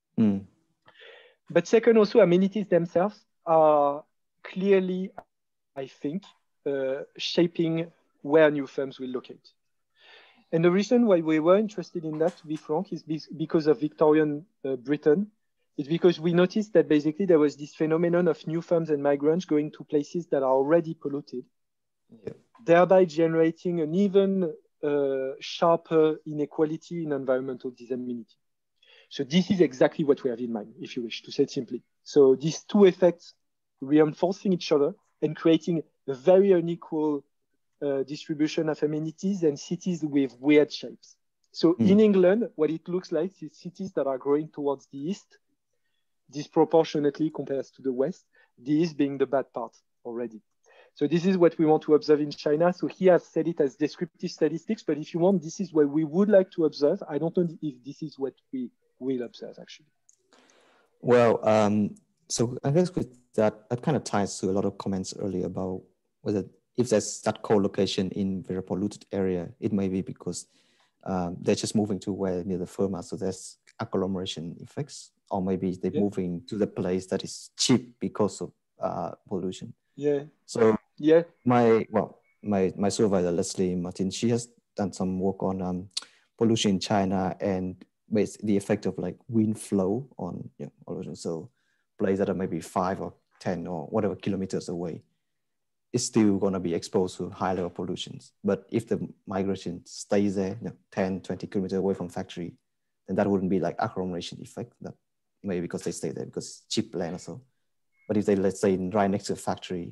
But second, also amenities themselves are clearly, I think, shaping where new firms will locate. And the reason why we were interested in that, to be frank, is because of Victorian Britain. It's because we noticed that basically there was this phenomenon of new firms and migrants going to places that are already polluted, thereby generating an even sharper inequality in environmental disamenity. So this is exactly what we have in mind, if you wish to say it simply. So these two effects reinforcing each other and creating a very unequal distribution of amenities and cities with weird shapes. So in England, what it looks like is cities that are growing towards the east, disproportionately compared to the west, the east being the bad part already. So this is what we want to observe in China. So here I've said it as descriptive statistics, but if you want, this is what we would like to observe. I don't know if this is what we will observe actually. Well, so I guess with that kind of ties to a lot of comments earlier about whether if there's that co-location in very polluted area, it may be because they're just moving to where near the firm are, so there's agglomeration effects, or maybe they're moving to the place that is cheap because of pollution. So my supervisor Leslie Martin, she has done some work on pollution in China and the effect of like wind flow on pollution. So places that are maybe 5 or 10 or whatever kilometers away is still going to be exposed to high level pollutions. But if the migration stays there 10, 20 kilometers away from factory, then that wouldn't be like agglomeration effect. That maybe because they stay there because it's cheap land or so. But if they, let's say, right next to a factory,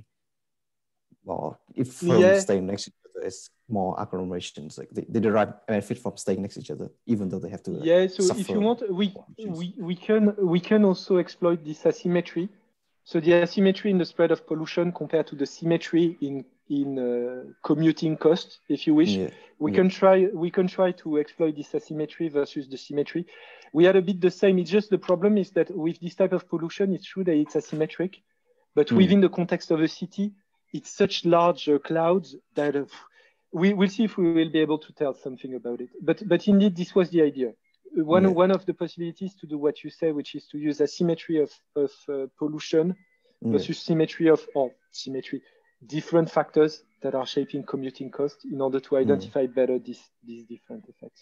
or if firms stay next to each other, it's more agglomerations. Like they derive benefit from staying next to each other, even though they have to. So if you want, we can also exploit this asymmetry. So the asymmetry in the spread of pollution compared to the symmetry in commuting cost, if you wish, we can try to exploit this asymmetry versus the symmetry. We had a bit the same. It's just the problem is that with this type of pollution, it's true that it's asymmetric, but within the context of a city, it's such large clouds that we'll see if we will be able to tell something about it. But indeed, this was the idea. One of the possibilities to do what you say, which is to use asymmetry of pollution versus symmetry different factors that are shaping commuting costs in order to identify better these different effects.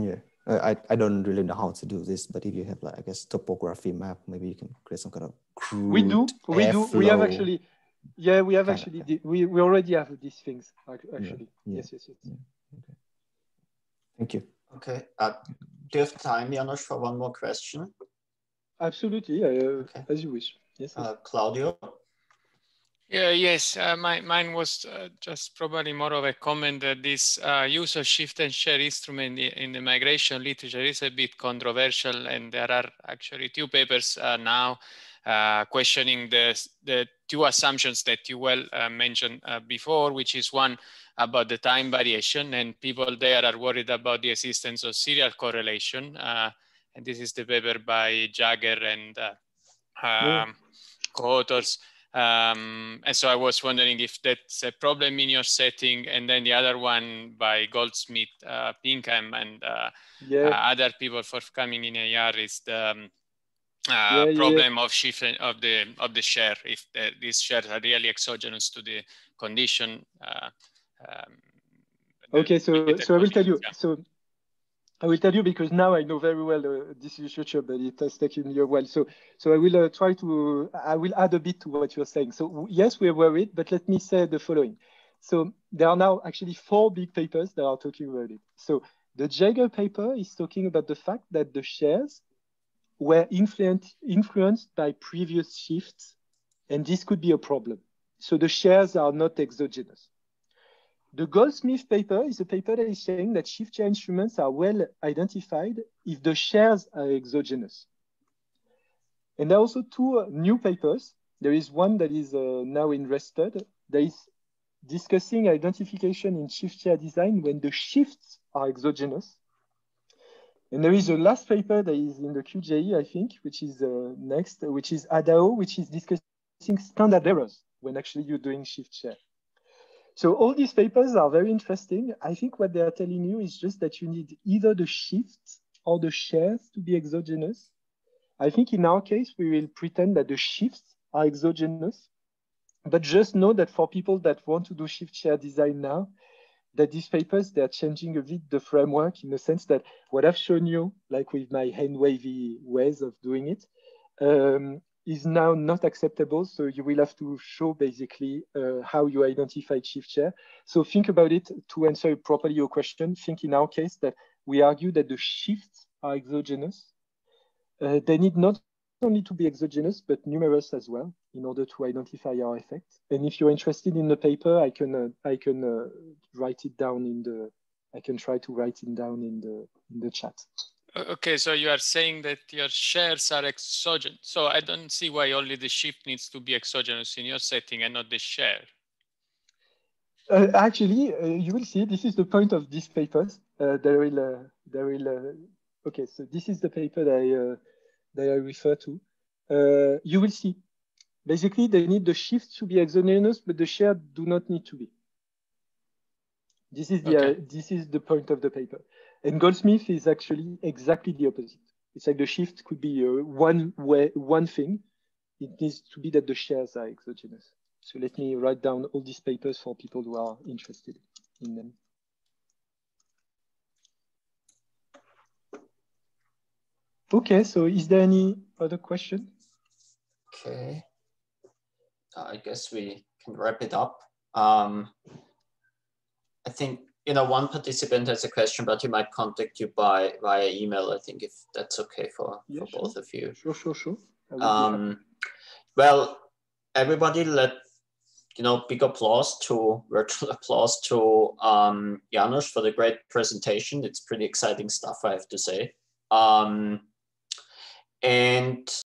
I don't really know how to do this, but if you have like, I guess, topography map, maybe you can create some kind of crude We do. We have actually. Yeah, we have we already have these things actually. Yes. Okay. Thank you. Okay. Do you have time, Janos, for one more question? Absolutely. As you wish. Yes. Claudio. Yes. Mine was just probably more of a comment that this use of shift and share instrument in the migration literature is a bit controversial, and there are actually 2 papers now questioning the 2 assumptions that you mentioned before, which is one about the time variation, and people there are worried about the existence of serial correlation. And this is the paper by Jagger and co-authors. And so I was wondering if that's a problem in your setting. And then the other one by Goldsmith, Pinkham, and other people forthcoming in AR is the problem of shift of the share, if these shares are really exogenous to the condition. Okay, so I will tell you. Yeah. So I will tell you, because now I know very well this literature, but it has taken me a while. So I will I will add a bit to what you're saying. So yes, we're worried, but let me say the following. So there are now actually 4 big papers that are talking about it. So the Jaeger paper is talking about the fact that the shares were influenced by previous shifts, and this could be a problem. So the shares are not exogenous. The Goldsmith paper is a paper that is saying that shift share instruments are well identified if the shares are exogenous. And there are also 2 new papers. There is one that is now in Rested that is discussing identification in shift share design when the shifts are exogenous. And there is a last paper that is in the QJE, I think, which is next, which is ADAO, which is discussing standard errors when actually you're doing shift share. So all these papers are very interesting. I think what they are telling you is just that you need either the shifts or the shares to be exogenous. I think in our case, we will pretend that the shifts are exogenous, but just know that for people that want to do shift share design now, that these papers, they're changing a bit the framework, in the sense that what I've shown you, like with my hand-wavy ways of doing it, is now not acceptable. So you will have to show basically how you identify shift share. So think about it to answer properly your question. Think in our case that we argue that the shifts are exogenous. They need not only to be exogenous, but numerous as well in order to identify our effect. And if you're interested in the paper, I can write it down in the, I can try to write it down in the chat. Okay, so you are saying that your shares are exogenous. So I don't see why only the shift needs to be exogenous in your setting and not the share. Actually, you will see, this is the point of these papers. Okay, so this is the paper that I refer to. You will see, basically they need the shift to be exogenous, but the share do not need to be. This is the this is the point of the paper. And Goldsmith is actually exactly the opposite. It's like the shift could be one thing. It needs to be that the shares are exogenous. So let me write down all these papers for people who are interested in them. Okay, so is there any other question? Okay, I guess we can wrap it up. I think, you know, one participant has a question, but he might contact you via email, I think, if that's okay for both of you. Sure. Well, everybody, big applause virtual applause to Janusz for the great presentation. It's pretty exciting stuff, I have to say. And